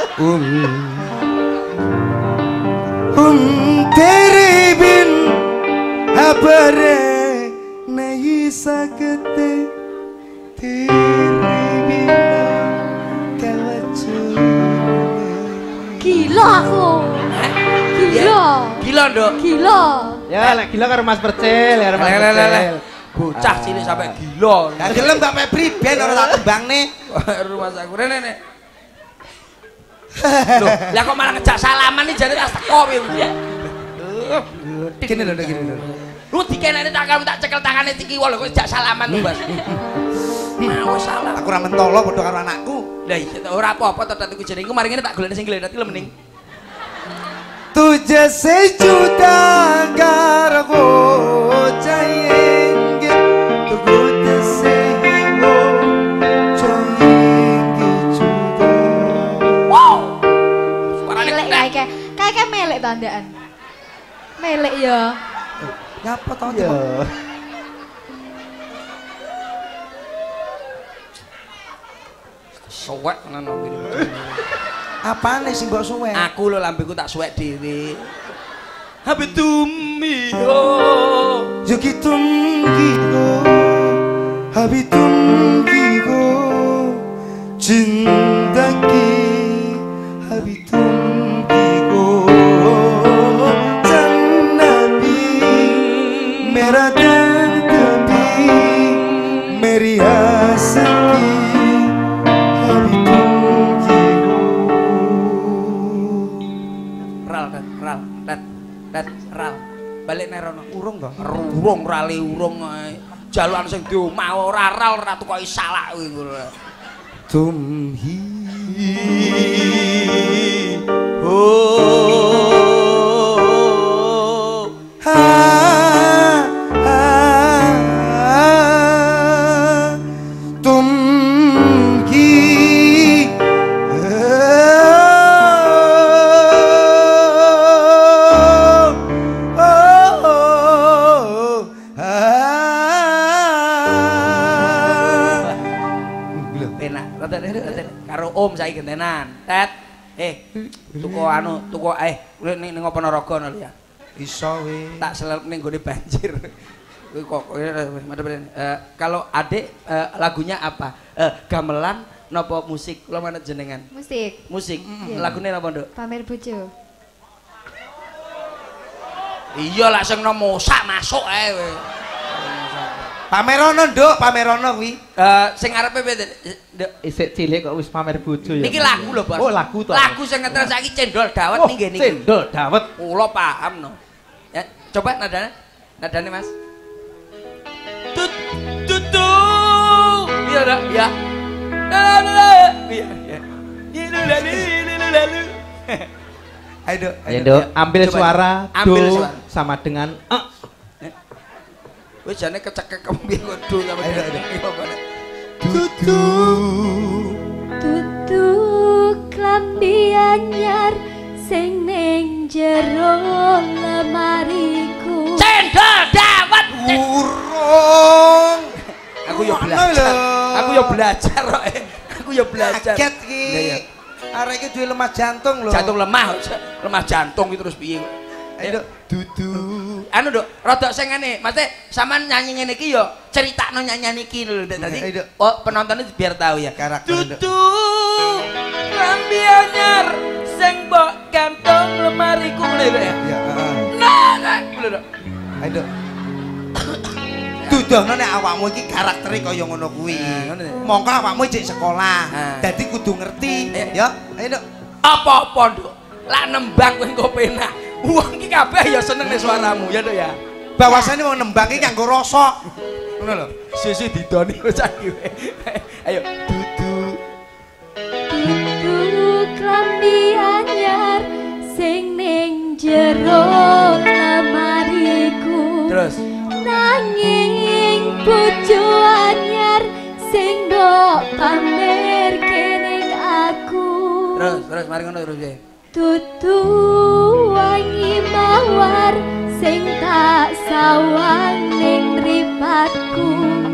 Tere bin habare nahi sakte tere bin kawacu. Gila aku. Gila, Nduk. Gila. Ya, lek gila karo Mas Percil, karo Mas Percil. Bocah cilik sampai gila. Lah gelem Mbak Febri ben ora tak tembangne. Rumah saku rene. Loh, lah kok malah ngejak salaman nih jane tak teko piye. Gini lho. Lu dikenane tak cekel tangane iki lho kok ngejak salaman tuh, Mas. Mau salah. Aku ora mentolo padha karo anakku. Lah iya ora apa-apa tetet iku jenenge mari ngene tak golekne sing gledati lho mending. तुझे से जुदा कर हो जाएंगे तो खुद से ही हो जाएंगे जुदा. Wow. Suarane Melek kayak melek tandaan. Melek ya. Nyapa tau Ya. suwek tenan ngene. Apane sing mbok suwe? Aku lho lambeku tak suwek dhewe. Habitumiho. Yogi tumgigo, habitumgigo, jindaki, habitumgigo, jannabi, meradan tepi, meriasaki, habitumgigo. Ral. Balik nerono. Urung to? Urung rale urung ae. Jalukan sing di omah ora ral ora tukoki salak kuwi ngono. Tumhi karo om saiki gentenan. Tet. Tuku ning apa Naraga lho ya. iso we. Tak selep ning gone banjir. Kuwi kok kalau Adik lagunya apa? Gamelan napa musik? Kula manut jenengan. Musik. Musik. Lagune napa, Nduk? Pamer bojo. Iya lak sing mosak masuk ae kowe. Pamerono, Nduk, pamerono kuwi. Sing arepe Nduk isik cilik kok wis pamer bojo ya. Niki lagu lho, Bos. Oh, lagu to. Lagu sing ngetren saiki cendol dawet ning ngene iki. Cendol dawet. Kula paham no. Ya, coba nadane. Nadane, Mas. Tut tut tut. Iya, Dak, ya. Iya, iya. Lalu. Ayo, Ayo, Nduk, ambil suara Ambil do suara. sama dengan Wis jane kecekek kembang kudu sama Tutu Tutu klambi anyar sing ning jero lemariku. Cendol dawet. urung. Aku yo belajar. Aku yo belajar kok. Aku yo belajar. Kaget iki. Arek iki duwe lemah jantung lho. Jantung lemah jantung iki terus piye? Ayo, dudu. Anu, Nduk, rada sing ngene, maksudnya sampean nyanyi ngene iki yo critakno nyanyian iki lho dadi. Oh, penontonnya biar tahu ya. Karakter Dudu lambi anyar sing mbok gantung lemariku ngene ya. Ya, heeh. Nah, lho. Ayo. Dudohno nek awakmu iki karaktere kaya ngono kuwi. Mongko awakmu jek sekolah. Dadi kudu ngerti, ya. Ayo, Nduk. Apa-apa, Nduk. Lak nembang kowe engko penak. Wong iki kabeh ya seneng nek suaramu ya, Nduk ya. Bahwasane wong nembang iki kanggo rasa. Ngono lho. Sisi didoni saiki. Ayo, Tutu klambi anyar sing ning jero lemariku. terus. Nanging bojo anyar sing mbok pamer kening aku. Terus mari ngono terus ya. Tutu wangi mawar sing tak sawang ning mripatku.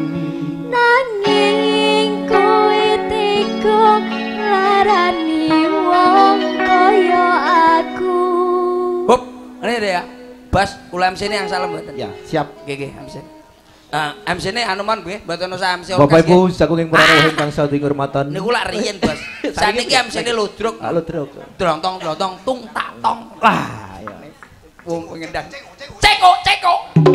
Nanging kowe tega larani wong kaya aku. Hop, ini deh ya. Bas, kula MC ini yang salam mboten. Ya, siap. Nggih, MC. MC ini anuman nggih, mboten usah MC Bapak Ibu saking para ingkang saking hormatan. Niku lak riyen, Bos. Saniki MC ini ludruk. Ludruk. Drong-tong tung tak tong. Lah, ya. Wong pengendang. Ceko.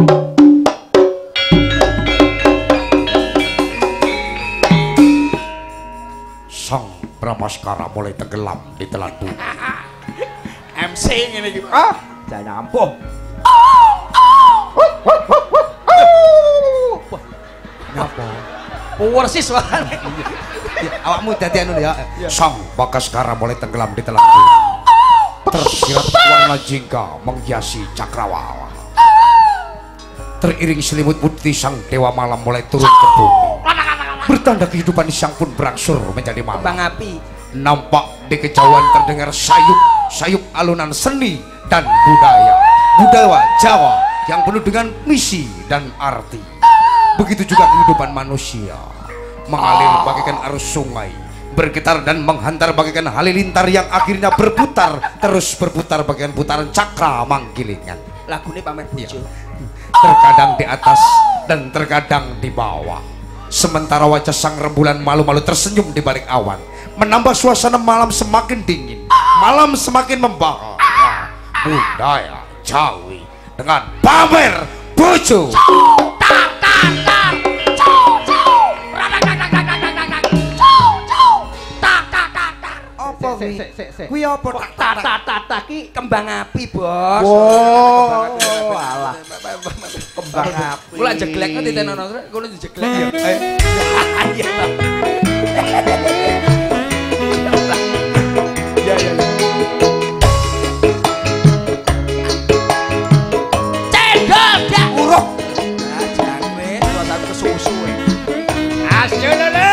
Sang Brahmaskara mulai tenggelam di telan bumi. MC ngene iki. Jangan ampuh. Ngapa? Persis suarane. Awakmu dadi anu ya. Sang Brahmaskara mulai tenggelam di telan bumi. Tersirat warna jingga menghiasi cakrawala. Teriring selimut putih sang dewa malam mulai turun ke bumi. Bertanda kehidupan sang pun berangsur menjadi malam. Bang api. Nampak di kejauhan terdengar sayup alunan seni dan budaya Jawa yang penuh dengan misi dan arti. Begitu juga kehidupan manusia, mengalir bagaikan arus sungai, bergetar dan menghantar bagaikan halilintar yang akhirnya terus berputar bagaikan putaran cakra manggilingan. Lagune pamer bojo. Terkadang di atas dan terkadang di bawah. Sementara wajah sang rembulan malu-malu tersenyum di balik awan, menambah suasana malam semakin dingin, malam semakin membara. Budaya Jawi dengan pamer bojo. Apa kuwi apa Tak ki kembang api, Bos. Wow, alah. Kembang api. Kula jeglek ngerti tenono, kono dijeglek ya. Iya ta. Ya. Cendol dak uruk. Ah, jangkrik, suasana kesusu. Asyolele.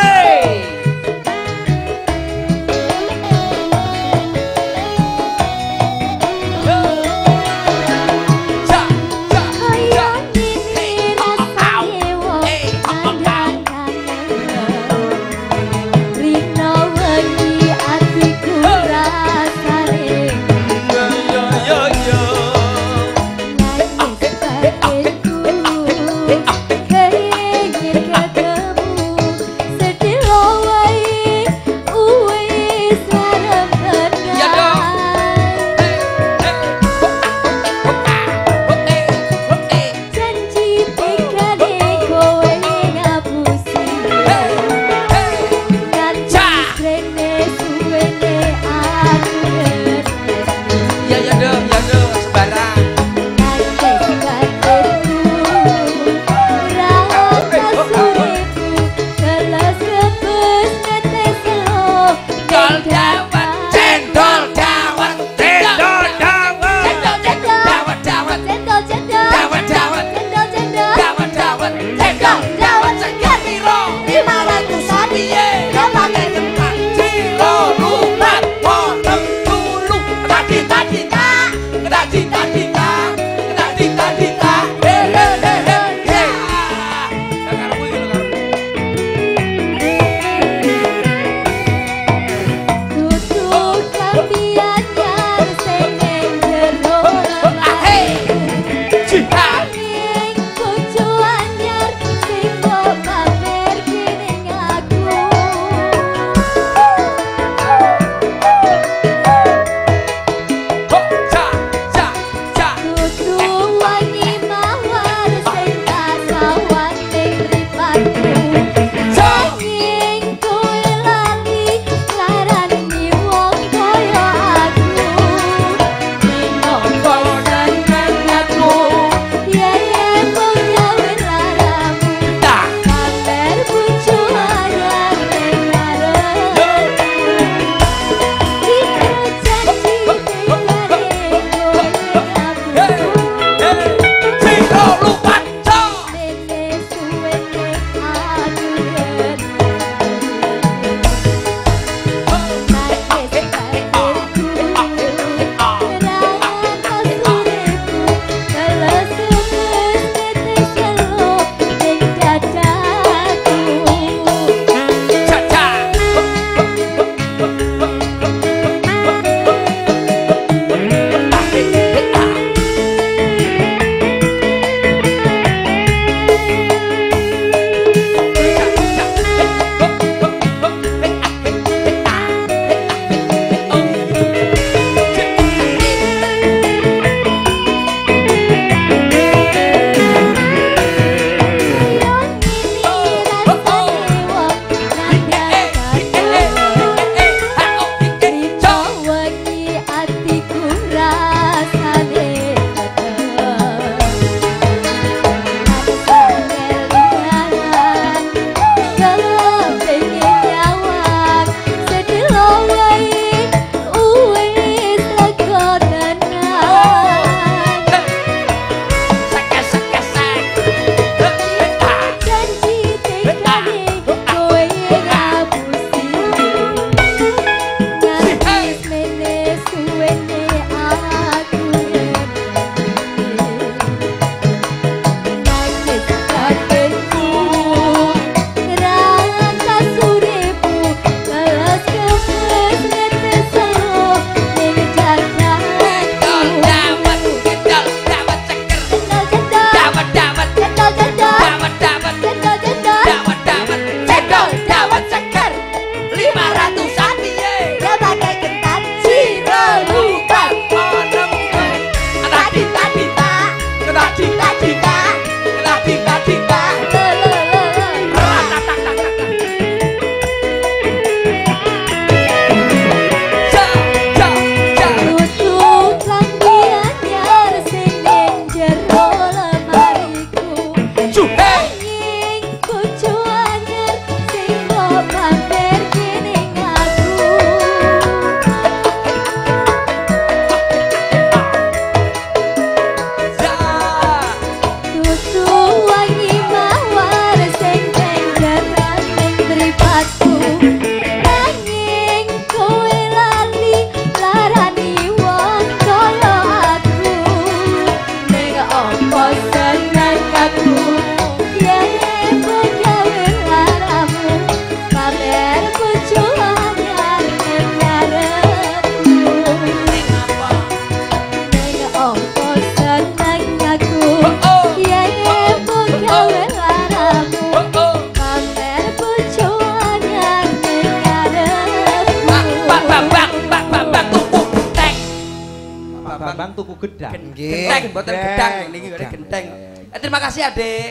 gedang. Genteng mboten gedang niki genteng. Terima kasih Adik.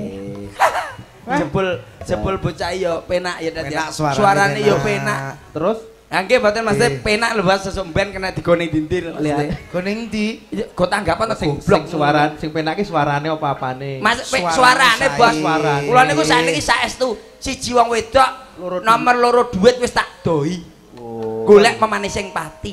Jebul bocah yo penak ya dadi. Suarane yo penak. Terus nggih mboten Mas penak lho Mas sesuk ben kena digone dindir. Gone ndi? Go tanggapan ta goblok suarane sing penak ki suarane apa apane? Mas suarane Bos. Kula niku sakniki saestu siji wong wedok nomor loro duit wis tak doi. Golek pemanis sing pati.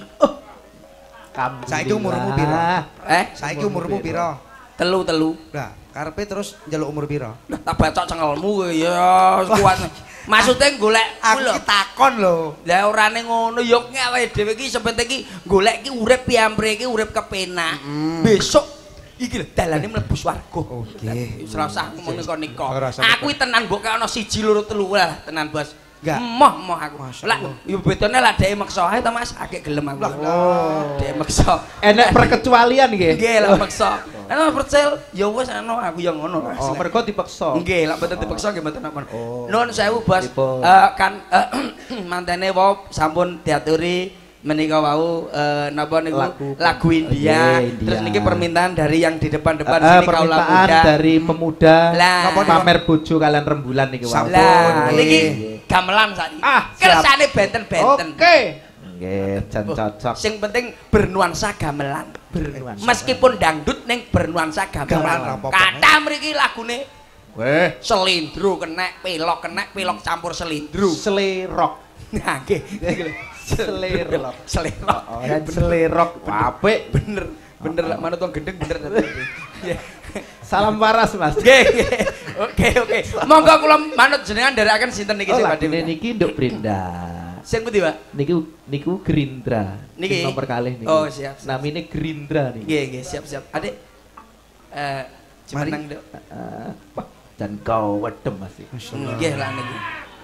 Saiki umurmu pira? Saiki umurmu pira? Telu. Lah, karepe terus njaluk umur pira? Lah tak bacok cengelmu kowe ya kuat. Maksudnya golek aku ki takon lho. Lah orane ngono ya awake dhewe iki sepenting iki golek iki urip piampre iki urip kepenak. Besok iki lho dalane mlebu swarga. Oke. Wis ora usah ngomong nika. Aku tenan mbok kaya ana 1 2 3 lah tenan Bos. Moh aku. Lah yo bedane lah dhek maksa ae to Mas, akeh gelem aku. Dhek maksa. Enek perkecualian nggih. Nggih lah maksa. Ana percel ya wis ana aku ya ngono. Oh, mergo dipaksa. Nggih, lak mboten dipaksa nggih mboten apa. Nuwun sewu Bos. Kan mantene wau sampun diaturi menika wau napa niku lagu India. Terus niki permintaan dari yang di depan-depan sini kaula muda. Dari pemuda napa pamer bojo kalian rembulan niki wau. Lah niki gamelan sakniki. Kersane benten-benten. Oke. Nggih, jan cocok. Sing penting bernuansa gamelan. Meskipun dangdut ning bernuansa gamelan. Kathah mriki lagune weh selindro kenek, pelok campur selindro. Selerok. Nah, nggih. Selerok. Selerok. Apik bener manut wong gendeng bener tadi. Salam waras Mas. Nggih. Oke. Monggo kula manut jenengan nderekaken sinten niki sing badhe niki Nduk Brinda. Sing pundi, Pak? Niku Gerindra. Niki nomor kalih niki. Oh, siap. Namine Gerindra niki. Nggih, siap. Adik. Cemenang, Nduk. Dan kau wedem Mas. Nggih lah niki.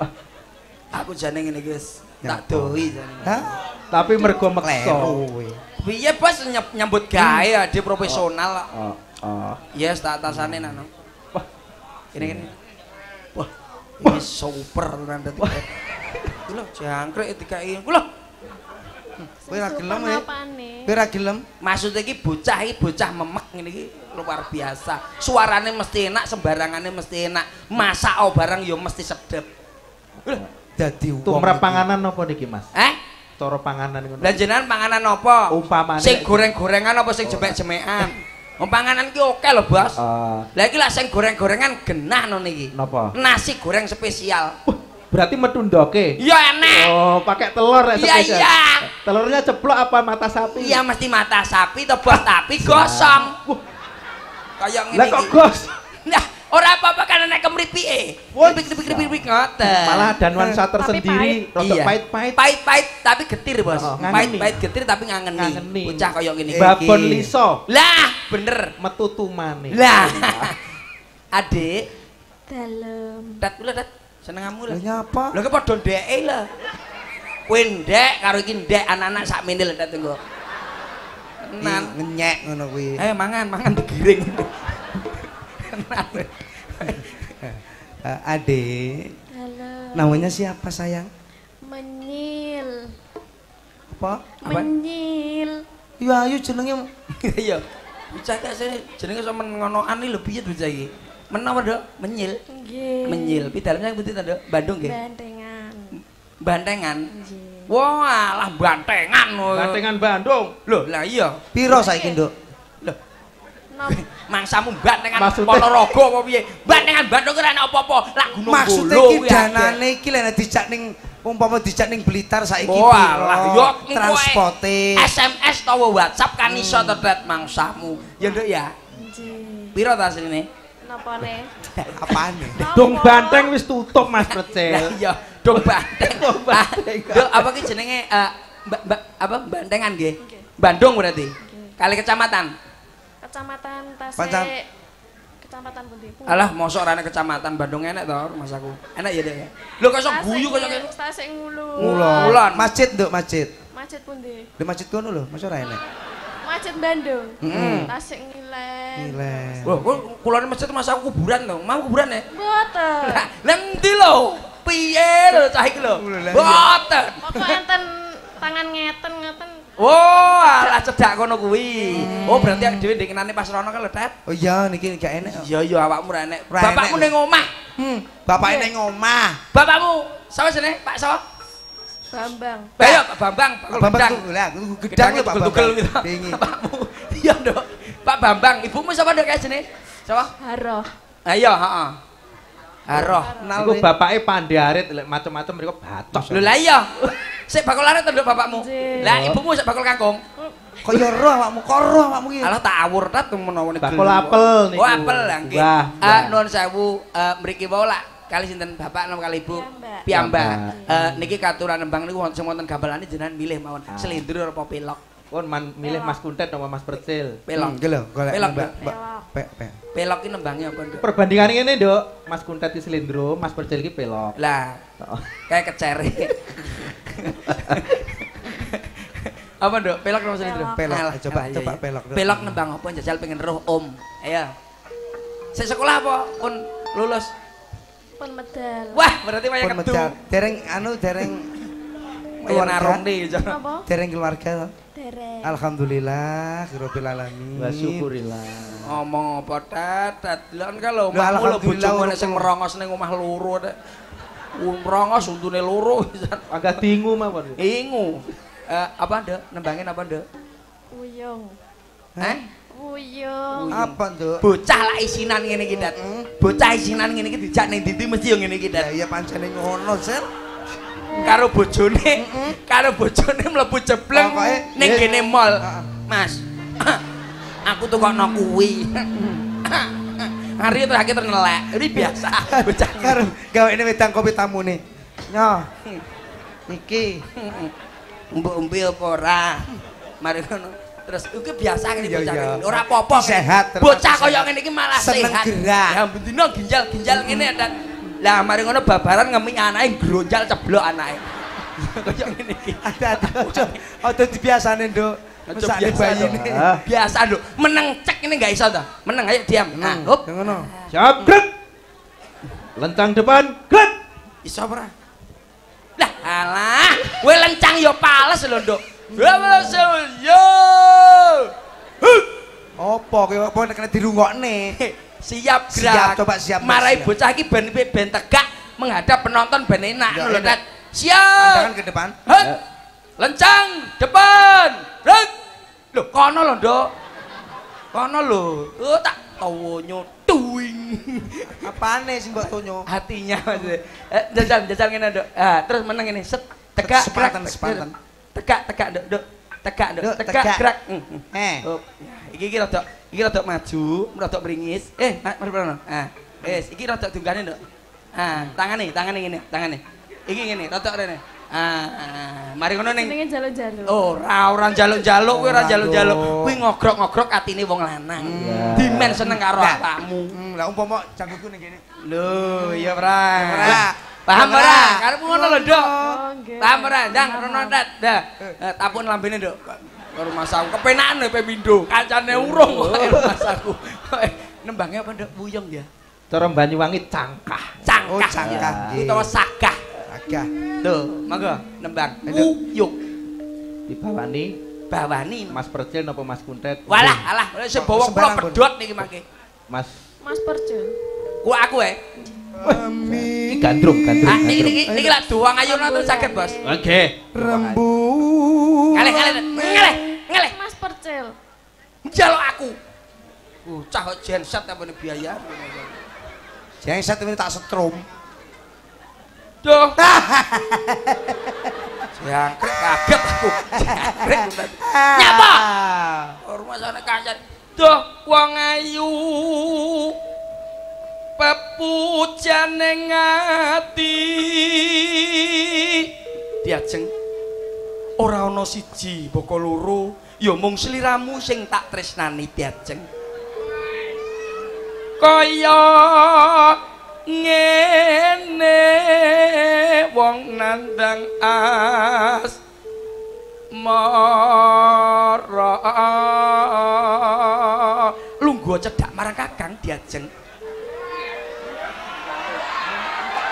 Aku jane ngene iki wis tak doi jane. Hah? Tapi mergo meksa. Piye Bos nyambut gawe ade profesional kok. Oh. Yes, tak atasane nano. Wah. Kene. Wah. Ini super tenan dadi. Lho, jangkrik dikai. Lho. Kowe ra gelem ya? Kowe ra gelem? Maksud iki bocah memek ngene iki luar biasa. Suarane mesti enak, sembarangane mesti enak. Masak barang ya mesti sedep. Lho, dadi wong. Tumrap panganan apa niki, Mas? Cara panganan ngono. Lah jenengan panganan apa? Umpamane sing goreng-gorengan apa sing jemek-jemekan? Panganan ki oke lho, Bos. Lah iki lak sing goreng-gorengan genah no niki. Napa? Nasi goreng spesial. Berarti metundoke. Ya enak. Oh, pakai telur ya spesial. Iya. Telurnya ceplok apa mata sapi? Iya mesti mata sapi to, Bos, tapi gosong. Kayak ngene iki. Lah kok gos? Lah, ora apa-apa kan nek kemripike. Kripik ngoten. Malah ada nuansa tersendiri, rada pahit-pahit. Pahit-pahit tapi getir, Bos. Pahit-pahit getir tapi ngangeni. Bocah kaya ngene iki. Babon liso. Lah, bener. Metu tumane. Lah. Adik. Dalem. Dat kula dat. Senengamu lho. Lah nyapa? Lha kok padha ndeke lho. Kowe ndek karo iki ndek anak-anak sak menil dat engko. Tenan ngenyek ngono kuwi. Ayo mangan digiring. Adik. Halo. Namanya siapa sayang? Menyil. Apa? Menyil. Ya ayo jenenge. Iya. Bocah kok jenenge sampe ngonoan iki lho piye bocah iki? Menawa Dok, Menyil. Nggih. Menyil. Pidalane pundi ta, Dok? Bandung nggih? Bantengan. Bantengan. Nggih. Wah, alah Bantengan. Bantengan Bandung. Loh, lah iya. Piro saiki, Nduk? Loh. Mangsamu Bantengan Ponorogo apa piye? Bantengan Bandung ora ana apa-apa. Lah Gunung Bolo. Maksudnya iki danane iki lek dijak ning umpama dijak ning Blitar saiki piro? Lah yo transporte. SMS utawa WhatsApp kan iso to dat mangsamu. Ya Nduk ya. Nggih. Piro ta asline? Napane? Apane? Dong Banteng wis tutup Mas Precel. Iya, Dong Banteng. Dok, apa ki jenenge apa Bantengan nggih? Bandung berarti. Kali kecamatan. Kecamatan Tasik. Kecamatan pundi? Alah, mosok ora ana kecamatan Bandung enek to rumahku. Enak ya, Dek ya. Lho kok iso guyu kok kene. Tasik Ngulon. Ngulon. Masjid, Nduk, masjid. Masjid pundi? Di masjid kono lho, mosok ora enek. Masjid Bandung. Tasik Ngilen. Ngilen. Loh, kulone masjid mas aku kuburan to. Mau kuburan ya? Mboten. Lah endi lho? Piye lho cah iki lho? Mboten. Pokok enten tangan ngeten Oh, alah cedak kono kuwi. Oh, berarti ak dhewe ndengenane pas rono kan lho, Tet. Oh iya niki gak enek. Iya iya awakmu ra enek. Bapakmu ning omah. Bapake ning omah. Bapakmu sapa jenenge? Pak sapa? Bambang. Ayo Pak Bambang, Pak Gedang. Lah, Gedang Pak Tugel gitu. Bapakmu. Iya, Nduk. Pak Bambang, ibumu sapa Nduk kae jenenge? Sapa? Haroh. Ayo, heeh. Haroh. Iku bapake pandhe arit lek macem-macem mriko batos. Lho lah iya. Sik bakul arit Nduk bapakmu. Lah ibumu sik bakul kangkung. Kok ya roh awakmu, kok roh awakmu iki. Alah tak awur tat menawa niku. Bakul apel niku. Oh, apel lah nggih. Nuwun sewu, mriki wae lak kali sinten bapak napa kali ibu? Piyambak. Niki katuran nembang niku wonten wonten gamelane jenengan milih mawon. Slendro apa pelok? Pun milih Mas Kuntet apa Mas Percil? Pelok. Nggih lho, golek Pelok. Pelok Ki nembangnya apa, Nduk? Perbandingan ngene, Nduk. Mas Kuntet iki slendro, Mas Percil iki pelok. Lah. Kayak kecere. Apa, Nduk? Pelok napa slendro? Pelok. Coba pelok. Pelok nembang apa njajal pengen roh Om. Ayo. Sik sekolah apa pun lulus? Pun medal. Wah, berarti wayah kedu. Dereng keluarga nih, Apa? dereng keluarga to. Dereng. Alhamdulillah, rabbil alamin. Wa syukurillah. Ngomong apa tet? Lan ka lho, Lah, omahmu lho alhamdulillah, bojomu sing merongos ning omah loro tet. Merongos untune loro. Agak tingu mawon. Ingu. Apa, Nduk? Nembangin apa, Nduk? Uyung. Hah? Uyung. Apa, Nduk? Bocah lah isinan ngene iki, Tet. Bocah isinan ngene iki dijak ning ndi mesti yo ngene iki, Tet. Ya iya pancene ngono, Sir. Karo bojone mlebu jebleng ning kene mall. Mas. Aku tukokno kuwi. Hari itu akhir nelek. Ini biasa bocah Karo gawene wedang kopi tamune. Nyo. Iki umbe-umbe apa ora. Mari ngono. Terus iki biasa ngene bocah. Iya. Ora apa-apa. Sehat. Bocah kaya ngene iki malah seneng sehat. gerak. Ya bendina ginjal-ginjal ngene ada. Lah mari ngono babaran ngemi anake gronjal ceblok anake. Kaya ngene iki. Ada aja dibiasane, Nduk. Mesake bayine. Biasa, Nduk. Meneng cek ini enggak iso to. Meneng ayo diam. Nah, hop. Ngono. Siap, grek. Lencang depan, grek. Iso ora? Lah, alah, kowe lencang ya pales lho, Nduk. Yo. Apa kowe kena dirungokne? Siap gerak. Siap, coba siap. Marai bocah iki ben tegak menghadap penonton ben enak lho, Tet. Siap. Pandangan ke depan. Lencang depan. Brek. Lho, kono lho, Nduk. Kono lho. Tak tawonyo tuing. Apane sing mbok tonyo? Hatinya Mas. Jajal ngene, Nduk. Terus meneng ngene, set tegak sepanten. Tegak, Nduk. Tegak, gerak. Iki rada maju, rada mringis. Mari prono. Wis, iki rada dunggane, Nduk. Tangane ngene. Iki ngene, rada rene. Mari ngono ning. Ning jaluk-jaluk. Ora njaluk-njaluk, kowe ora njaluk-njaluk. Kuwi ngogrok-ngogrok atine wong lanang. Dimen seneng karo awakmu. Lah umpama jangguku ning kene. Lho, iya ora. Paham ora? Karepmu ngono lho, Nduk. Paham ora? Ndang rono tet. Dah. Tapun lambene, Nduk. Karo masaku kepenakan lho pemindo. Kancane urung kok masaku. Nembangnya apa, Nduk? Wuyung ya. Cara Banyuwangi cangkah. Oh, cangkah. Utawa sagah. Sagah. Lho, monggo nembang. Wuyung. Bawani Mas Percil napa Mas Kuntet? Walah, alah, sing bawa kula pedhot niki mangke. Mas Percil. Ku aku Iki gandrung. Niki lak doang ayunan tuh saged, Bos. Oke. Rembug. Ngalih. Mas Percil. Njaluk aku. Cah genset apa biaya. Genset ini tak setrum. Duh. Jangkrik kaget aku. Jangkrik. Nyapa? Rumah sana kancan. Duh, wong ayu. Pepujan ning ati. Diajeng ora ana siji baka loro, ya mung sliramu sing tak tresnani diajeng. Kaya ngene wong nandang as mara lungguh cedhak marang Kakang diajeng.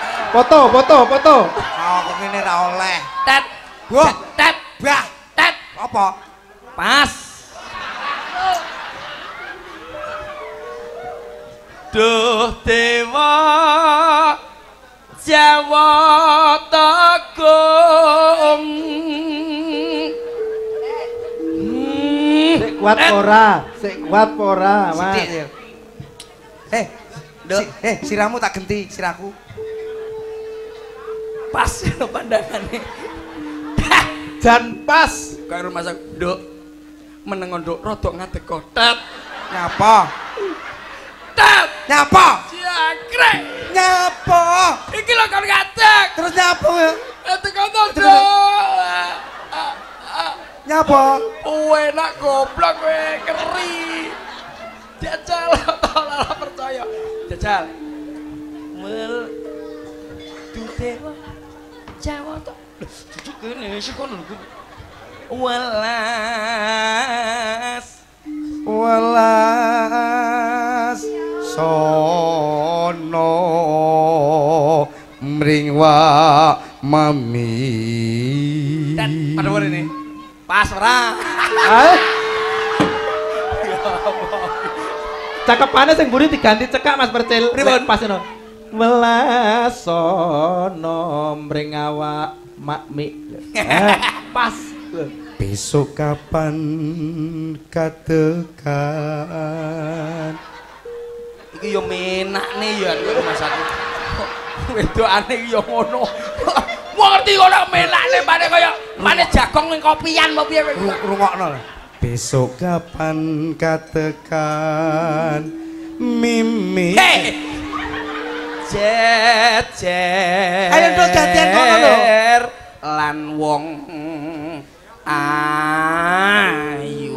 Foto. Aku ngene ra oleh. Tet. Wah, Tet. bah. Tet. Apa? Pas. Duh dewa Jawa Tegung. Sik kuat ora, Mas. Siramu tak genti, siraku. Pas lho pandangane. Jan pas. Karo masak, Nduk. Meneng nduk rada ngadeg kotet. Nyapa? Tet. Nyapa? Jangkrik. Nyapa? Iki lho kon ngadeg. Terus nyapa ya? Ngadeg kotet, Nduk. Nyapa? Enak goblok kowe keri. Jajal ora percaya. Jajal. Mel Dudewa Jawa to. Cucuk kene sik kono lho. Welas sono mringwa mami. Dan pada hari ini pas ora. Cakepane sing mburi diganti cekak Mas Percil. Pripun? Pas ngono. Welas sono mring awak makmi. Pas. Besok kapan katekan. Iki yo menakne ya Mas aku. Wedokane iki yo ngono. Wong ngerti kok nek menakne mane jagong ning kopian apa piye kowe. Rungokno lho. Besok kapan katekan mimi. Jet. Ayo nduk gantian kono lho. Lan wong ayu.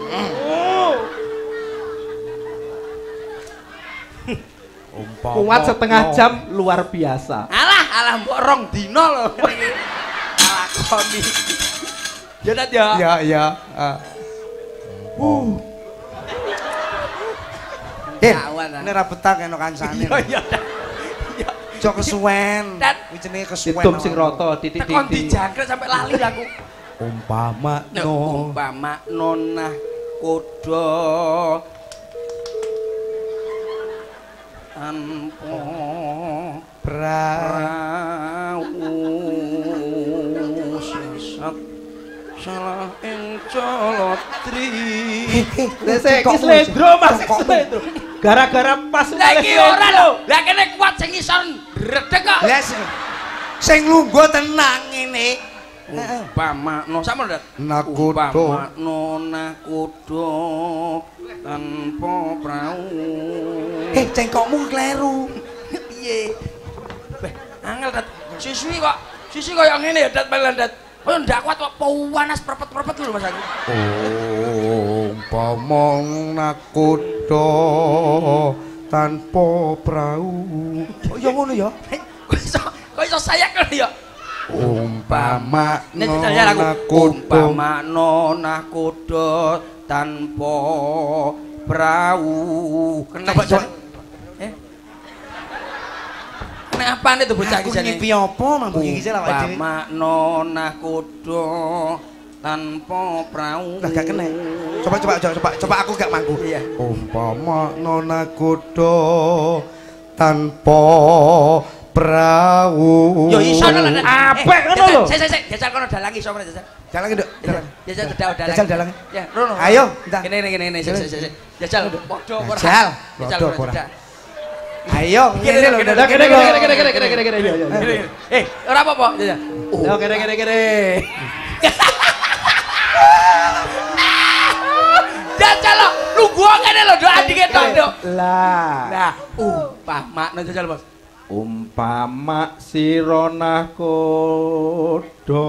Kuat setengah jam luar biasa. Alah mbok rong dina lho iki. Lakoni. Ya tat ya. Ya. Ini ra betah kena kancane. Iya. Aja kesuwen. Kuwi jenenge kesuwen. Hitung sing rata titik-titik. Tekon dijangkrik sampai lali aku. Umpama nonah kuda tanpa prawu sesat salah ing colotri. Sik iki slendro Mas, slendro. Gara-gara pas Lah iki ora lho. Lah kene kuat sing isor redeg kok. Lah sing lungguh tenang ngene. Umpama sama ndak? Nakudo. Umpama nakudo tanpa prau. Cengkokmu kleru. Piye? Angel dat. Siswi kaya ngene ya dat pelan dat. Koyo ndak kuat kok panas prepet-prepet lho Mas aku. Umpama nakudo tanpa prau. Ya ngono ya. Kok iso sayak lho ya. Umpama nonah kuda tanpa prau. Kenapa coba? Nek apane to bocah iki jane? Ngipi apa mambu iki sih lawak dhewe. Umpama nonah kuda tanpa prau. Lah gak kena. Coba aku gak manggu. Iya. Umpama nonah kuda tanpa prau. Yo iso lho. Apik ngono lho. Sik, jajal kono dalangi iso kono jajal. Dalangi, Nduk. Jajal dalangi. Jajal dalangi. Ya, rono. Ayo, entar. Kene, sik. Jajal padha ora. Jajal ora. Ayo, ngene lho, Nduk. Kene. Ora apa-apa, jajal. Yo kene. Jajal lho, lungguh ngene lho, Nduk adike tok, Nduk. Lah, umpama jajal, Bos. umpama sironah kuda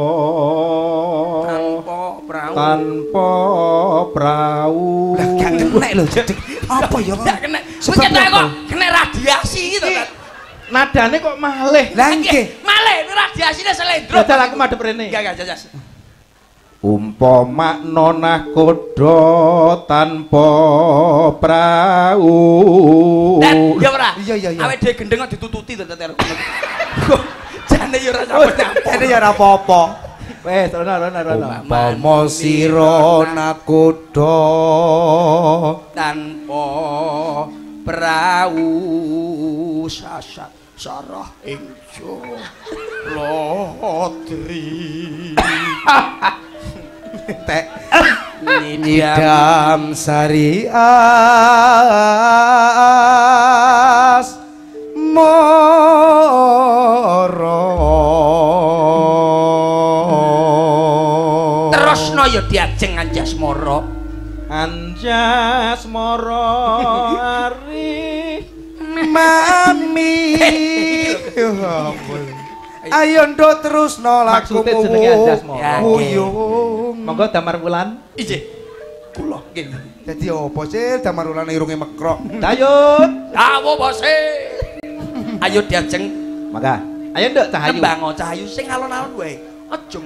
tanpa prau. Lah gak kena lho, apa ya? Gak kena. Wis kok kena radiasi gitu kan. Nadane kok malih. Lah nggih, malih radiasine selendro. Jajal aku madhep rene. Enggak, Jas. Umpama nonah kuda tanpa prau. Ya ora? Iya. Awake dhewe gendeng kok ditututi to teter. Jane ya ora apa-apa. Jane ya ora apa-apa. Wes, rono. Umpama sira nakoda tanpa prau sasat sarah ingjo lodri tek nidam sarias moro terusno ya diajeng Anjasmara ari mami ya ampun ayo nduk terusno lagu maksudnya jenenge Anjasmara wuyung monggo Damar Wulan ijih kula nggih dadi apa sih Damar Wulan irunge mekrok Dayut awo bose ayo diajeng maka ayo nduk Cahayu Kembang Cahayu sing alon-alon wae aja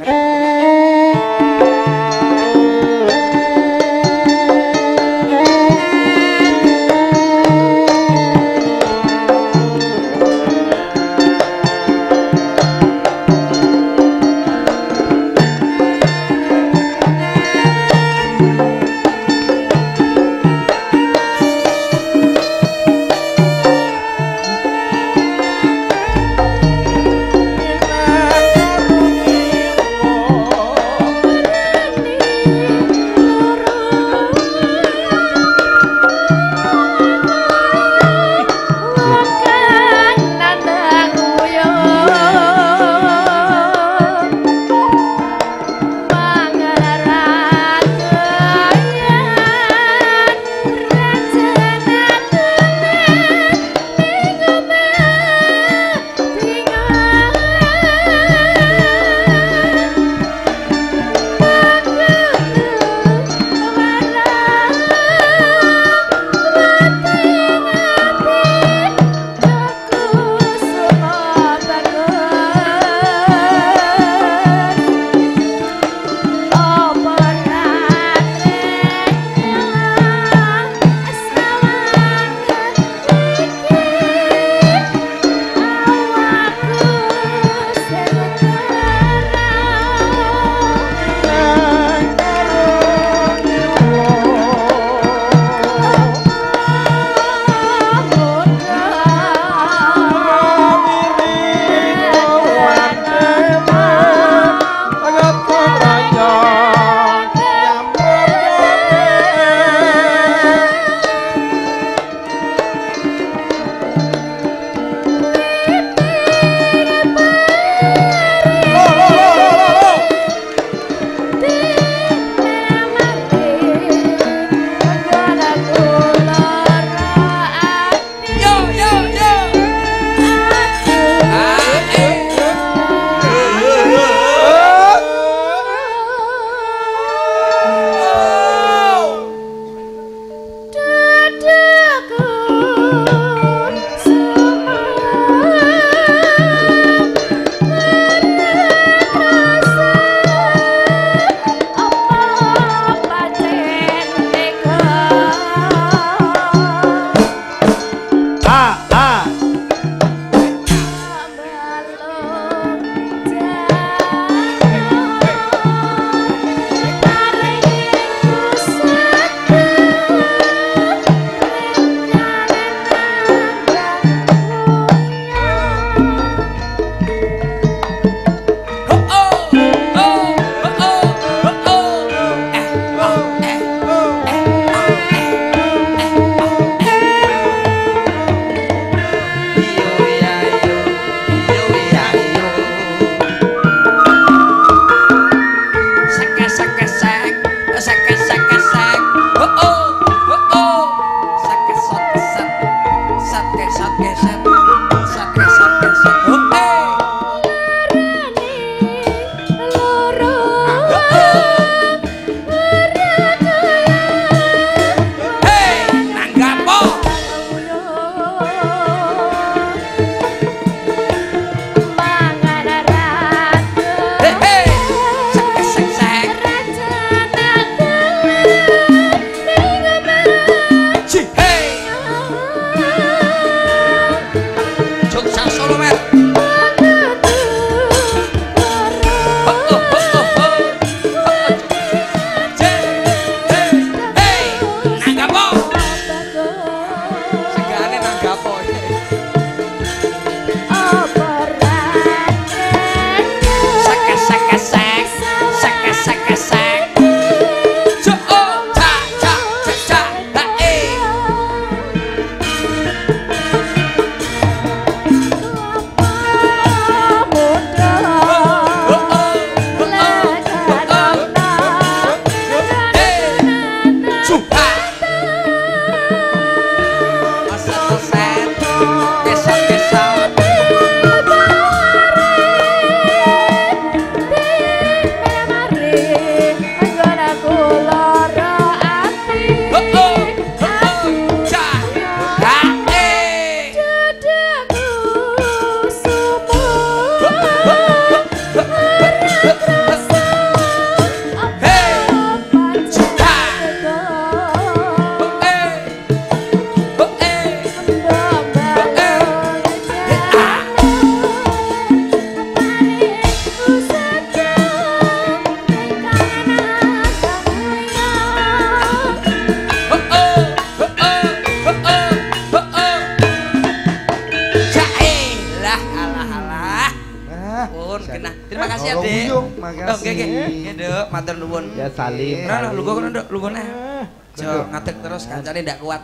genah. Terima kasih ya, Dek. Makasih. Nggih, Nduk, matur nuwun. Ya salim. Nah, lungguh kono, Nduk, lungguh neh. Jo ngadeg terus kancane ndak kuat.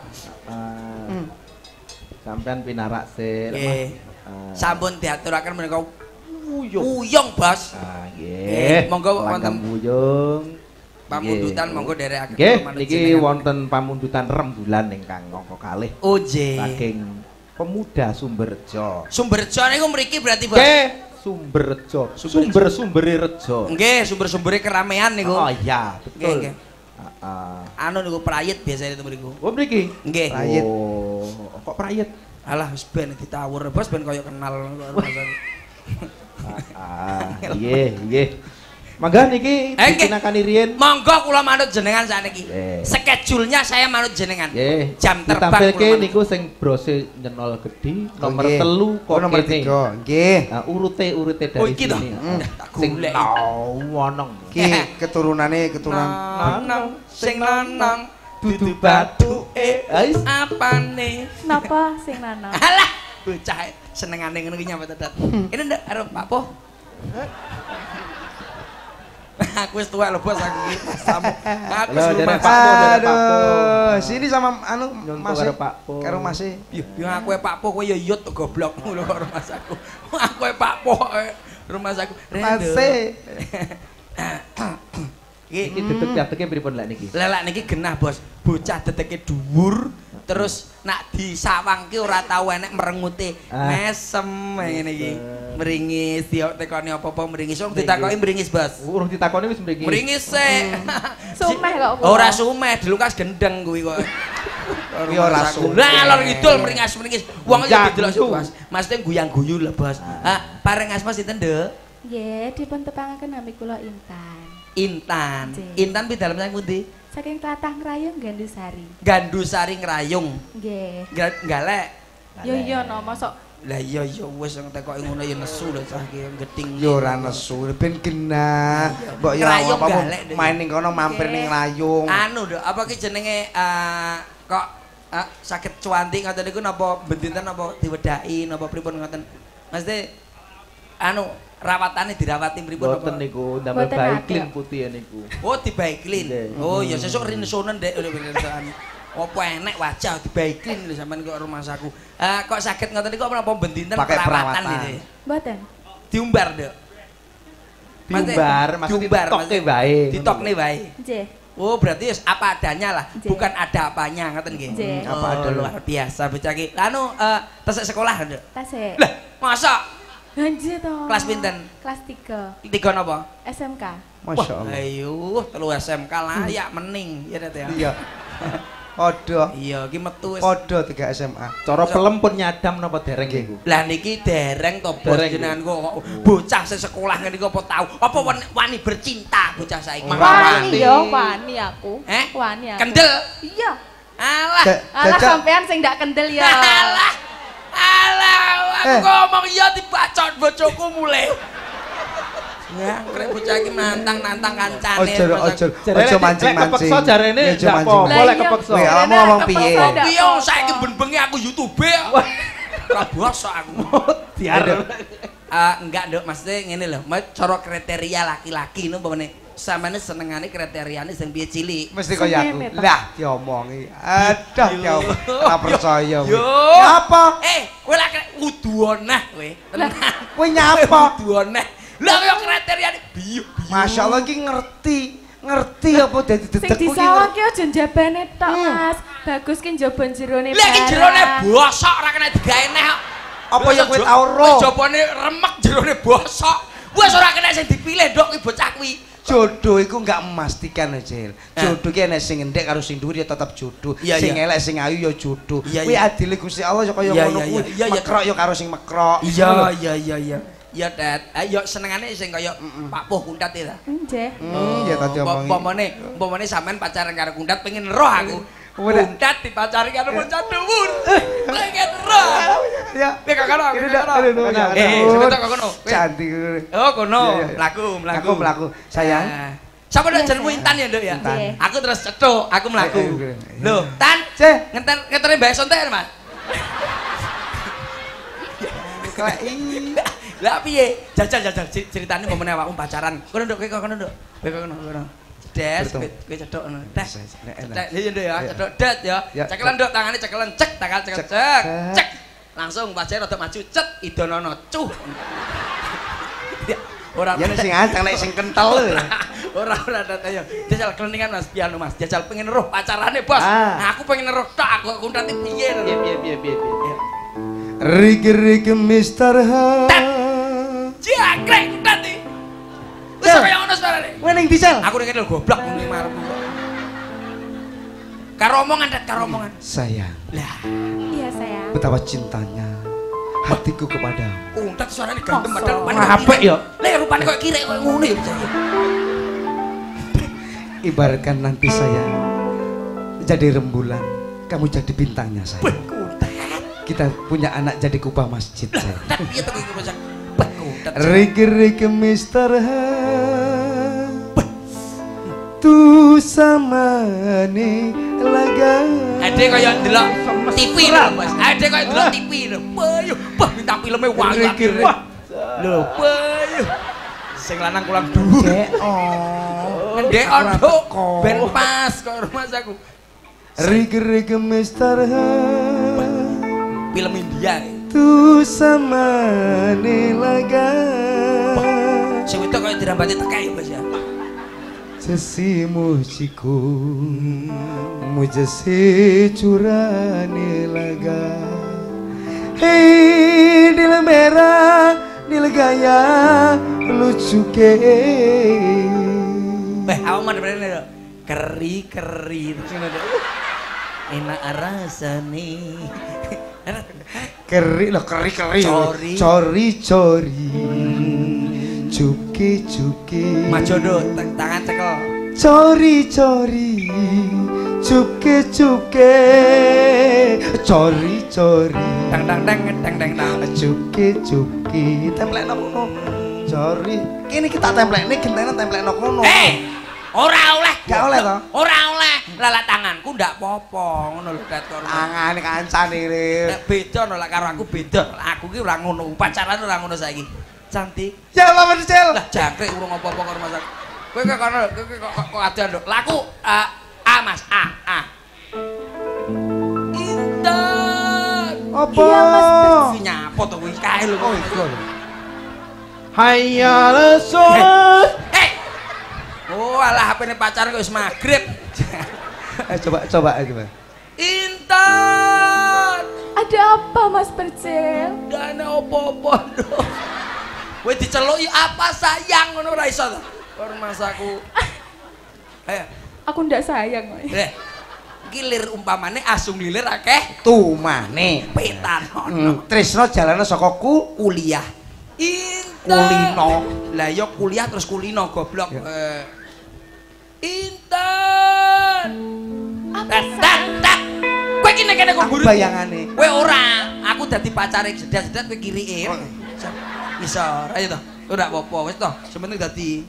Sampean pinarak sik. Nggih. Sampun diaturaken menika Wuyung, Bos. Nggih. Monggo wonten wuyung. pamundutan monggo derekaken. Nggih, niki wonten pamundutan rembulan ingkang angka kalih. Oh, nggih. Saking pemuda Sumberjo. Sumberjo niku mriki berarti, Bos. Nggih, Sumberjo. Sumber-sumbere rejo. Nggih, sumber-sumbere keramaian niku. Oh iya, betul. Nggih. Anu niku prayit biasane itu mriku. Oh mriki? Nggih. Prayit. Oh, kok prayit? Alah wis ben ditawur, Bos, ben kaya kenal karo Mas. Nggih. Mangga niki ditinakani riyen. Monggo kula manut jenengan sakniki. Skedulnya saya manut jenengan. Jam terbang ditampilke niku sing brose nyenol gedhi nomor 3 kok nomor 3. Nggih. Nah, urute dari sini. Sing wonong. Ki keturunane keturunan lanang sing lanang dudu batuke apane? Napa sing lanang? Alah, bocah senengane ngono ki nyampe tetet. Ini ndak karo Pak Po. Aku wis tuwek lho Bos aku iki samu. Aku wis rumah Pak Po dari Pak Po. Sini sama anu Mas karo Pak Po. Karo Mas e. Yo aku Pak Po kowe ya yut goblok lho karo Mas aku. Aku Pak Po rumah aku. Mas e. Iki dedek-dedeke pripun lek niki? Lek niki genah Bos. Bocah dedeke dhuwur terus nak disawangke ora tau enek merengute. Mesem ngene iki. Meringis ditekoni apa-apa meringis. Wong ditakoki meringis, Bos. Urung ditakoni wis meringis. Meringis sik. Sumeh kok. Ora sumeh, dilukas gendeng kuwi kok. Ki ora sumeh. Lah ngalor ngidul meringis. Wong iki didelok sik, Bos. Maksudnya guyang-guyu lho, Bos. Pareng asma sinten, Nduk? Nggih, dipun tepangaken nami kula Intan. Intan. Intan pi dalem sang pundi? Saking tlatah Ngrayung Gandusari. Gandusari Ngrayung. Nggih. Galek. Yo yo no, mosok. Lah iya wis tekoki ngono ya nesu lho cah iki gething. Yo ora nesu, ben genah. Mbok ya apa main ning kono mampir ning Ngrayung. Anu Nduk, apa ki jenenge kok sakit cuanti ngoten niku napa bendinten napa diwedaki napa pripun ngoten. Maksudnya anu rawatane dirawati pripun napa? Mboten niku ndamel baiklin putih niku. Oh, dibaiklin. Oh, ya sesuk rinsonen Dek rinsonen. Apa enek wajah dibaiklin lho sampean kok rumah saku. Kok saged ngoten niku apa bendinten perawatan iki? Mboten. Diumbar, Nduk. Diumbar, maksudnya ditokne wae. Ditokne wae. Nggih. Oh, berarti wis apa adanya lah, bukan ada apanya ngoten nggih. Apa ada luar biasa bocah iki. Anu tesek sekolah, Nduk. Tesek. Lah, masa Anjir to. kelas pinten? Kelas 3. 3 napa? SMK. Masyaallah. Ayo, 3 SMK layak mening ya Det ya. Iya. Padha. Iya, iki metu wis. Padha 3 SMA. Cara pelem pun nyadam napa dereng niku? Lah niki dereng to Bos jenengan kok bocah sing sekolah ngene iki apa tau? Apa wani bercinta bocah saiki? Wani yo, wani aku. Wani aku. Kendel. Iya. Alah sampean sing ndak kendel ya. Alah, aku ngomong iya dibacot bojoku mulai. Ya, krek bocah iki nantang kancane. Ojo mancing-mancing. Kepeksa jarene ndak apa-apa lek kepeksa. Kowe ngomong piye? Piye saiki ben-bengi aku YouTube. Ora basa aku. Biar enggak, Nduk, maksudnya ngene lho, cara kriteria laki-laki ngono umpamane sampeyan senengane kriteriane sing piye cilik. Mesti kaya aku. Lah diomongi. Aduh, ya ora percaya. Yo. Apa? Kowe lak kudu oneh kowe. Tenan. Kowe nyapa? Kudu oneh. Lah kaya kriteriane biyo. Masyaallah iki ngerti apa dadi dedekku iki. Sing disawang ki aja njabane tok, Mas. Bagus ki njaba jerone. Lah iki jerone bosok ora kena digawe neh kok. Apa ya kowe tau ro? Jabane remek jerone bosok. Wis ora kena sing dipilih nduk ki bocah kuwi. Jodoh iku enggak memastikan Cil. Jodoh ki enek sing endek karo sing dhuwur ya tetep jodoh. Sing elek sing ayu ya jodoh. Kuwi adile Gusti Allah ya kaya ngono kuwi. Mekrok ya karo sing mekrok. Iya. Ya Det, ayo senengane sing kaya Pak Puh Kuntat ya. Nggih. Ya tadi omongi. Umpamane sampean pacaran karo Kuntat pengen roh aku. Kuntat dipacari karo bocah dhuwur. Pengen roh. Ya, Pek karo aku. Sebentar kok kono. Cantik. Oh, kono. Mlaku. Sayang. Sapa nek jenengmu Intan ya, Nduk ya? Aku terus cetuk, aku mlaku. Lho, Tan, ngenteni Mbak Sontek, Mas. Lah piye? Jajal ceritane momene awakmu pacaran. Kono nduk kono nduk. Kono. Des, kowe cedhok ngono. Des. Cek ya nduk ya, cedhok det ya. Cekelan nduk tangane cekelan cek tangan cek. Langsung wajah rada maju cet idonono cuh. Ora ya sing ancang nek sing kentel. Ora ayo. Jajal kleningan Mas piano Mas. Jajal pengen roh pacarane, Bos. Nah, aku pengen roh tok aku kuntate piye. Piye. Rig Mister Ha. Jangkrik kuntate. Wis kaya ngono suarane. Kowe ning ndi, Sel? Aku nek lho goblok muni marepku. Karo omongan. Sayang. Lah. Iya, sayang. Betapa cintanya hatiku kepadamu. Untat suarane ganteng padahal rupane apik ya. Lah rupane kok kirek kok ngono ya bisa. Ibaratkan nanti saya jadi rembulan, kamu jadi bintangnya saya. Kita punya anak jadi kubah masjid saya. Piye to iku bocah? Rig Mister Ha. Tu sama ni laga. Ade kaya ndelok TV lho, Mas. Ade kaya ndelok TV lho. Bayu, bintang filme wayu. Lho, bayu. Sing lanang kurang dhuwur. Ndek nduk. Ben pas kok Mas aku. Rig Mister Ha. Film India. Tu sama ni laga. Sing wedok kaya dirambati tekek ya, Mas ya. Jesi mujiku mujese curane laga. Hei nil merah nil gaya lucu ke. Awak mana bener lho. Keri. Enak rasane. Keri lo keri. Cori. Cuki. Maju nduk, tangan cekel. Cori. Cuki. Cori. Dang. Cuki. Templekno kono. Cori. Kene kita templekne gentene templekno kono. Ora oleh. Gak oleh to? Ora oleh. Lah tanganku ndak apa-apa ngono lho Dat kono. Tangane kancane Rip. Nek beda no lek karo aku beda. Aku ki ora ngono. Pacaran ora ngono saiki. Cantik. Ya Allah Marcel. Lah jangkrik urung apa-apa karo Mas. Kowe kok ada nduk. Laku A Mas, A. Intan. Apa? Iya, Mas. Nyapa to kuwi kae lho. Oh, iku. Hayya sholat. Oh, alah HP-ne pacaran kok wis magrib. Coba gimana? Intan. Ada apa, Mas Percil? Dana apa-apa nduk. Kowe diceluki apa sayang ngono ora iso to. Karo Mas aku. Ayo. Aku ndak sayang kok. Iki lir umpamane asung lilir akeh tumane petan ono. Tresno jalane saka kuliah. Kulino. Lah ya kuliah terus kulino goblok. Intan. Tak. Kowe iki nek kene kok guru. Bayangane. Kowe ora, aku dadi pacare sedat-sedat kowe kirike. Iso, ayo to. Ora apa-apa wis to. Sementing dadi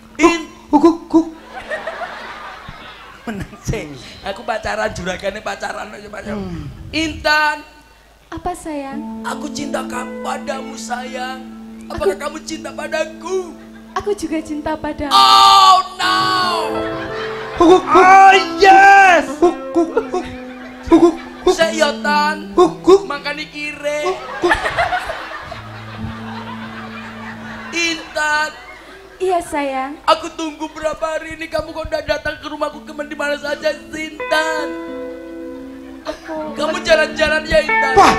menang sih. Aku pacaran juragane pacaran aja macam. Intan. Apa sayang? Aku cinta padamu sayang. Apakah kamu cinta padaku? Aku juga cinta padamu. Oh no. Oh yes. Seyotan. Makan kire. Intan. Iya sayang. Aku tunggu berapa hari ini kamu kok udah datang ke rumahku di mana saja Intan. Kamu jalan-jalan ya Intan. Wah.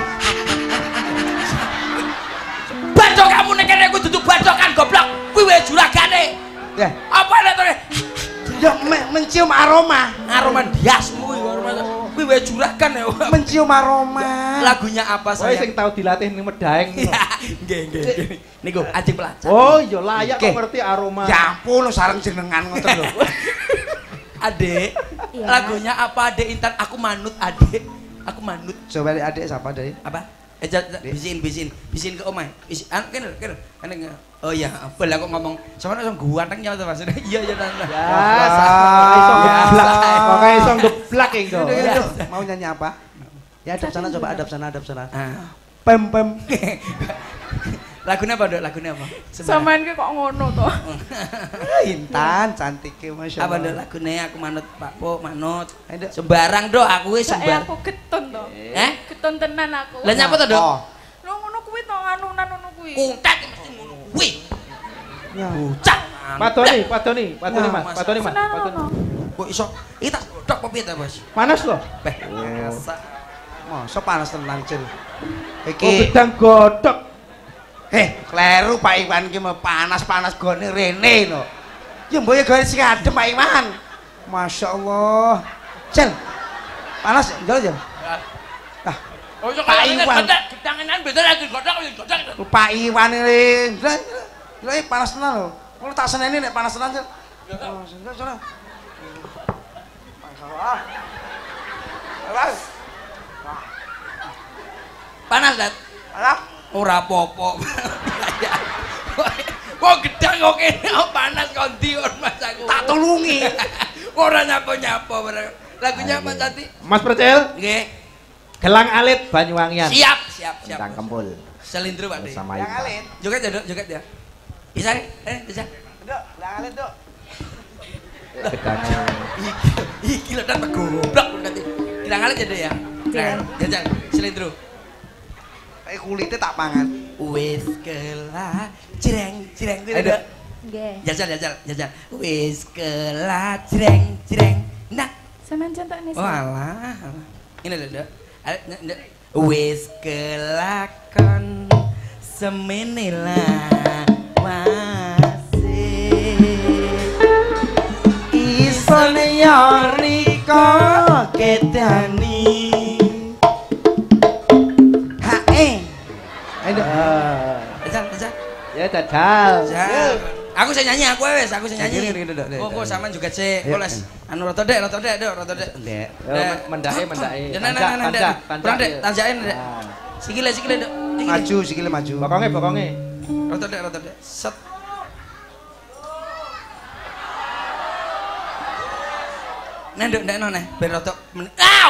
Bacok kamu nek kene aku duduk bacokan goblok. Kuwi wae juragane. Ya. Apa nek to? Ya mencium aroma. Aroma diasmu iki aroma. Kuwi wae juragan ya. Mencium aroma. Lagunya apa Kowe saya? sing tau dilatih ning Medaeng. Nggih. Niku ajeng pelajar. Oh iya layak kok ngerti aroma. Ya ampun sareng jenengan ngoten lho. Adek, Iya. lagunya apa Adek Intan? Aku manut Adek. Aku manut. Coba Adik siapa Dek? Apa? Bisin ke omah. Kene. Oh iya, apa lah kok ngomong sama langsung guantengnya to maksudnya. Iya Tante. Makanya iso ngeblak engko. Mau nyanyi apa? Ya adab sana coba adab sana. Ah. Pem. Lagune apa, Dok? Lagune apa? Sampeyan ki kok ngono to. Intan cantiknya Masya Allah. Apa, Dok? Lagune aku manut Pak Po, manut. Sembarang, Dok, aku wis sembarang. Aku getun to. Getun tenan aku. Lah nyapa to, Dok? Lho ngono kuwi to anunan ngono kuwi. Kuntet mesti ngono kuwi. Ya. Bocah. Patoni Mas. Kok iso? Iki tak godhog apa piye ta, Bos? Panas loh. Beh, masa panas tenan Cil. Iki gedang godhog. Kleru Pak Iwan ki panas-panas gone rene lho. Ya mboyo gawe sing adem Pak Iwan. Masya Allah. Cil. Panas njol ya. Lah. Oh iso Pak Iwan gedangan bener lagi godhog. Pak Iwan iki. Lha panas tenan lho. Kulo tak seneni nek panas tenan Cil. Sono. Panas, Dat? Panas? Ora apa-apa. Kok gedang kok kene panas kok ndi Mas aku. Tak tulungi. Ora nyapa-nyapa. Lagunya apa tadi? Mas Percil? Nggih. Gelang alit Banyuwangian. Siap. Tentang Kempul. Selindro Pak De. Sama Gelang alit. Joget ya, Dok, joget ya. Bisa? Bisa. Dok, gelang alit, Dok. Gedangnya. Iki lho tak goblok nanti. Gelang alit ya, Dok ya. Jajal selindro. Kayak kulitnya tak pangan. Wis kelah jreng gitu, Dok. Nggih. Jajal. Wis kelah jreng. Nah, Sampeyan centokne. oh alah. Ini lho, Dok. Wis kelakon semene lah masih isone yo riko ketani. Ayo. Jajal. Ya jajal. Aku saya nyanyi, aku nyanyi. Gini, Dok. Kok sampean juga sik. Kok les anu rada dek, Dok. Ndek. Mendake. Kurang dek, tanjakin dek. Sikile, Dok. Maju, sikile maju. Bokonge. Rada dek. Set. Ndek neh, ben rada. Au!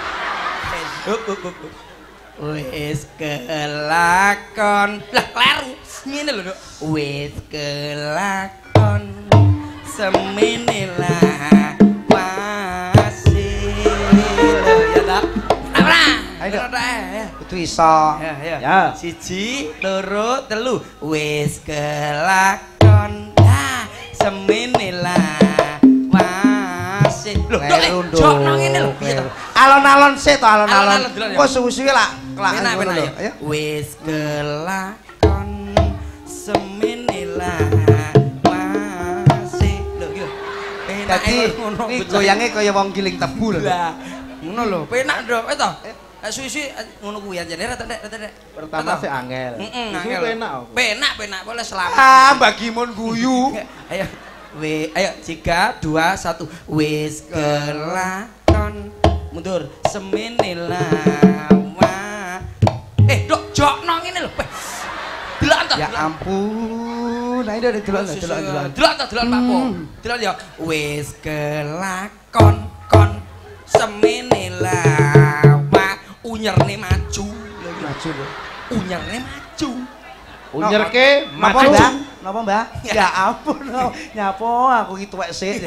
Wis kelakon. Lah kleru. Ngene lho, Dok. Wis kelakon semene lah masih. Ya, Dok. Ora. Ayo, Dok. Ya. Itu iso. Ya. 1, 2, 3. Wis kelakon. Lah semene lah masih. Lho, Dok. Jokno ngene lho. Piye to? Alon-alon sik to, alon-alon. Alon-alon dulu, ya. Kok suwi-suwi lah Penak ngono lho. ya. Ayo. Wis kelakon semene lah masih. Lho iki lho. Penak Dadi iki goyange kaya wong giling tebu lho. Lah, ngono lho. Penak, Dok. To. Nek suwi-suwi ngono kuwi anjene rata Dek. Pertama sih angel. Angel. Penak, boleh selamat. Bagi mon guyu. Ayo. Ayo 3, 2, 1. Wis kelakon mundur semene lama. Dok, jokno ngene lho. Delok to. Ya ampun. Nah, ini delok. Delok Pak Po. Delok ya. Wis kelakon semene lama. Unyerne maju. Maju lho. Unyerne maju. Unyerke Napa, maju. Mbak? Napa, Mbak? Ya ampun. Nyapo aku iki tuwek sik.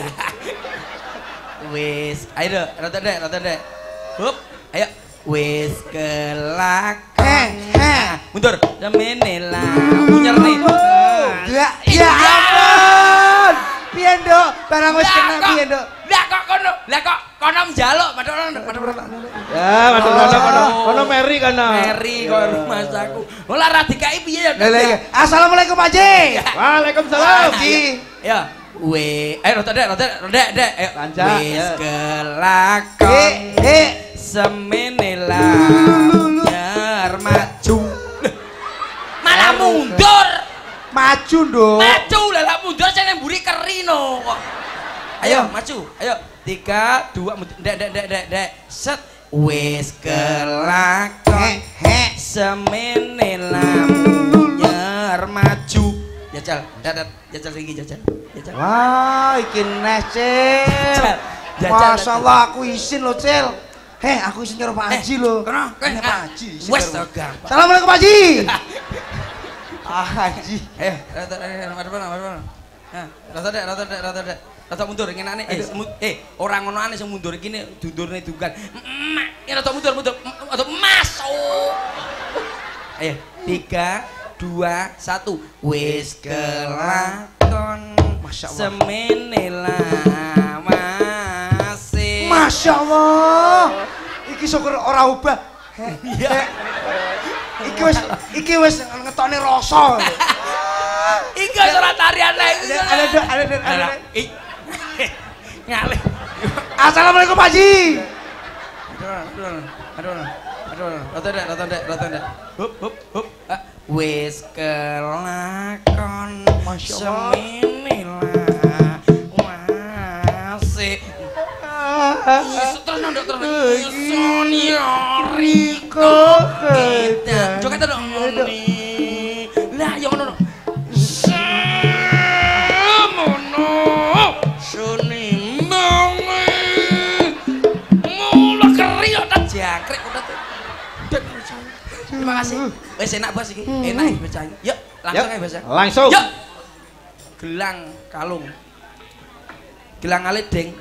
Wis, ayo Dok, rada Dek. Hup, ayo. Wis kelakon. Mundur. Semene lah. Unyerne. Ya ampun. Piye, Dok? Barang wis kena piye, Dok? Lah kok kono njaluk padahal Ya, kono Mary kana. Mary kok rumah saku. Ora ra dikai piye ya? Assalamualaikum Pak Haji. Waalaikumsalam. Ya. Ayo rada Dek. Ayo. Lanjut. Wis kelakon. Semene lah. Biar maju. Malah mundur. Maju, Dok. Maju lah mundur sing mburi kerino kok. Ayo maju. Ayo 3, 2 Dek. Set. Wis kelakon. Semene lah. Biar maju. Jajal iki jajal. Wah, iki nes, Cil. Masyaallah aku isin lho, Cil. Aku isin karo Pak Haji lho. Kono, Pak Haji. Wes to gampang. Assalamualaikum Pak Haji. Haji. Rata mundur ngenane ora ngonoane sing mundur iki dundurne dugan. Rata mundur masuk. Ayo 3 2 1 wis kelakon semene lawase. Masyaallah. Iki syukur ora ubah. Iya. Iki wis ngetokne rasa. Iki ora tarian lagi. Ada. Ngalih. Assalamualaikum Pak Haji. Aduh. Rata. Hup. Wis kelakon semene lawase. Terus ndok terus. Riko kita. Coba kita dong. Lah yo ngono. Semono. Suni monge. Mula keri tak jangkrik udah tuh. Terima kasih. Wis enak bos iki. Enak iki bocah. Yuk, langsung ae bos. Langsung. Yuk. Gelang kalung. Gelang alit, Ding.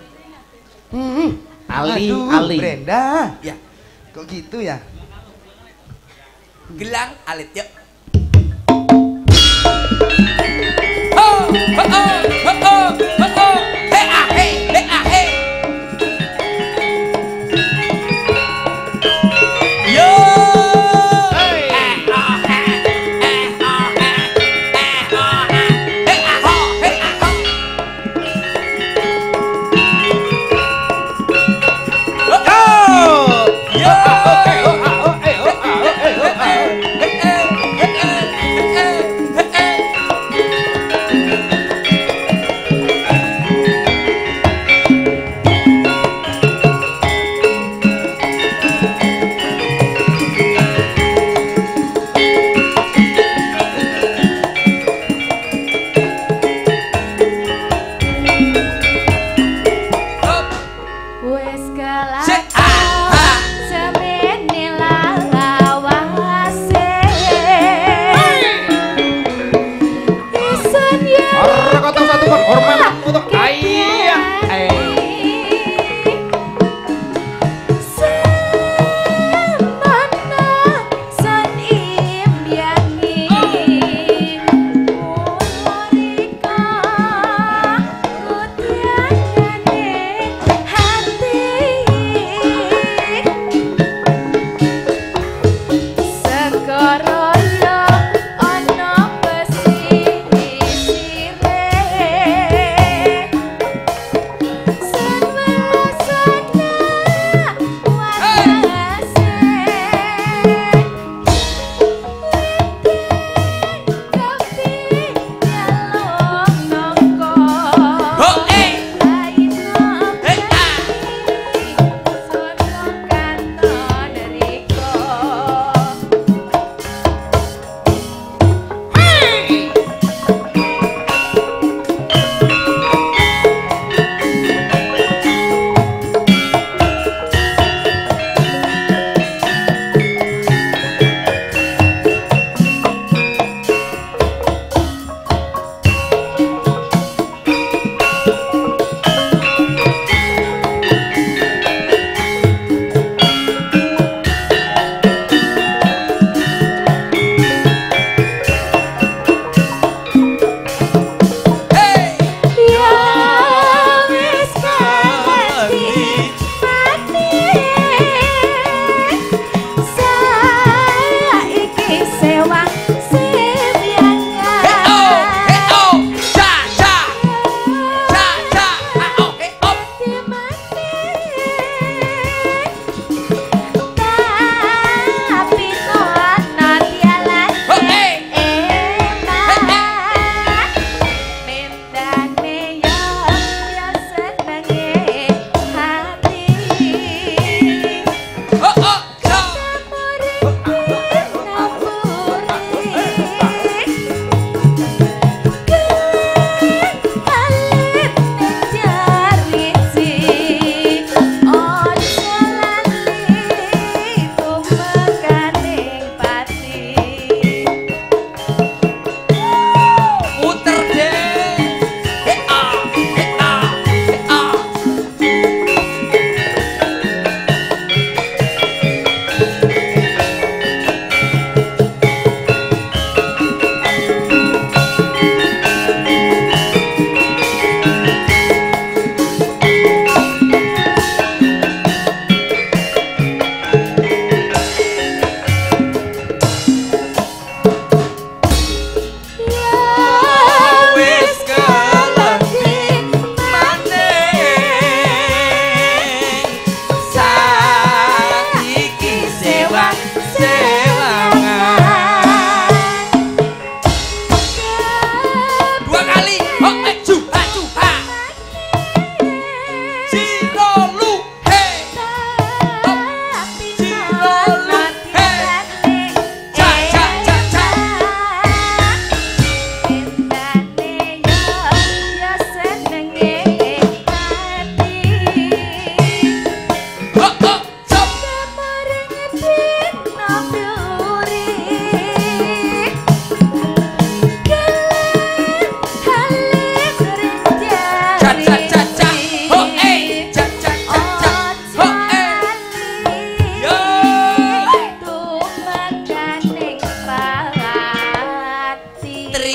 Ali. Brenda. Ya. Kok gitu ya? Gelang alit, yuk. Ho. He. Yo.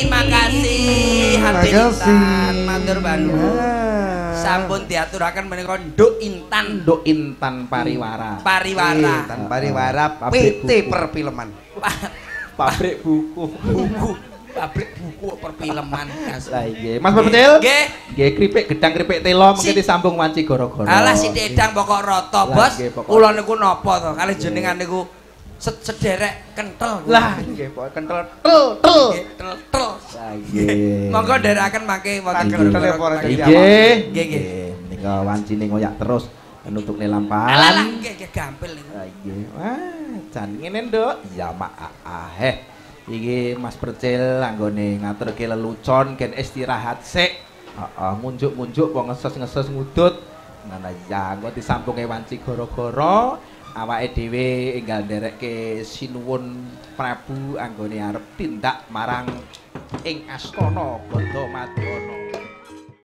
Terima kasih hadirin matur banget. Sampun diaturaken menika Nduk Intan Pariwara. Intan Pariwara PT Perfilman. Pabrik buku. Pabrik buku perfilman. Lah nggih, Mas Pepecil. Nggih. Nggih kripik gedang kripik telo mengki disambung wanci goro-goro. Alah si Dedang pokok rata, Bos. Kula niku napa to? Kalih jenengan niku sederek kentel. Lah nggih pokok kentel tel. Lah nggih. Monggo nderekaken mangke wonten kentel nggih. Nggih. Menika wancine ngoyak terus nutupne lampahan. Alah nggih gampil niku. Lah nggih. Wah, jan ngene, Nduk. Ya maah. Iki Mas Percil anggone ngaturke lelucon gen istirahat sik. Heeh, munjuk-munjuk kok ngeses-ngeses ngudut. Nah ya engko disambunge wanci goro-goro, awake dhewe enggal nderekke sinuwun Prabu anggone arep tindak marang ing astana Gandhamadana.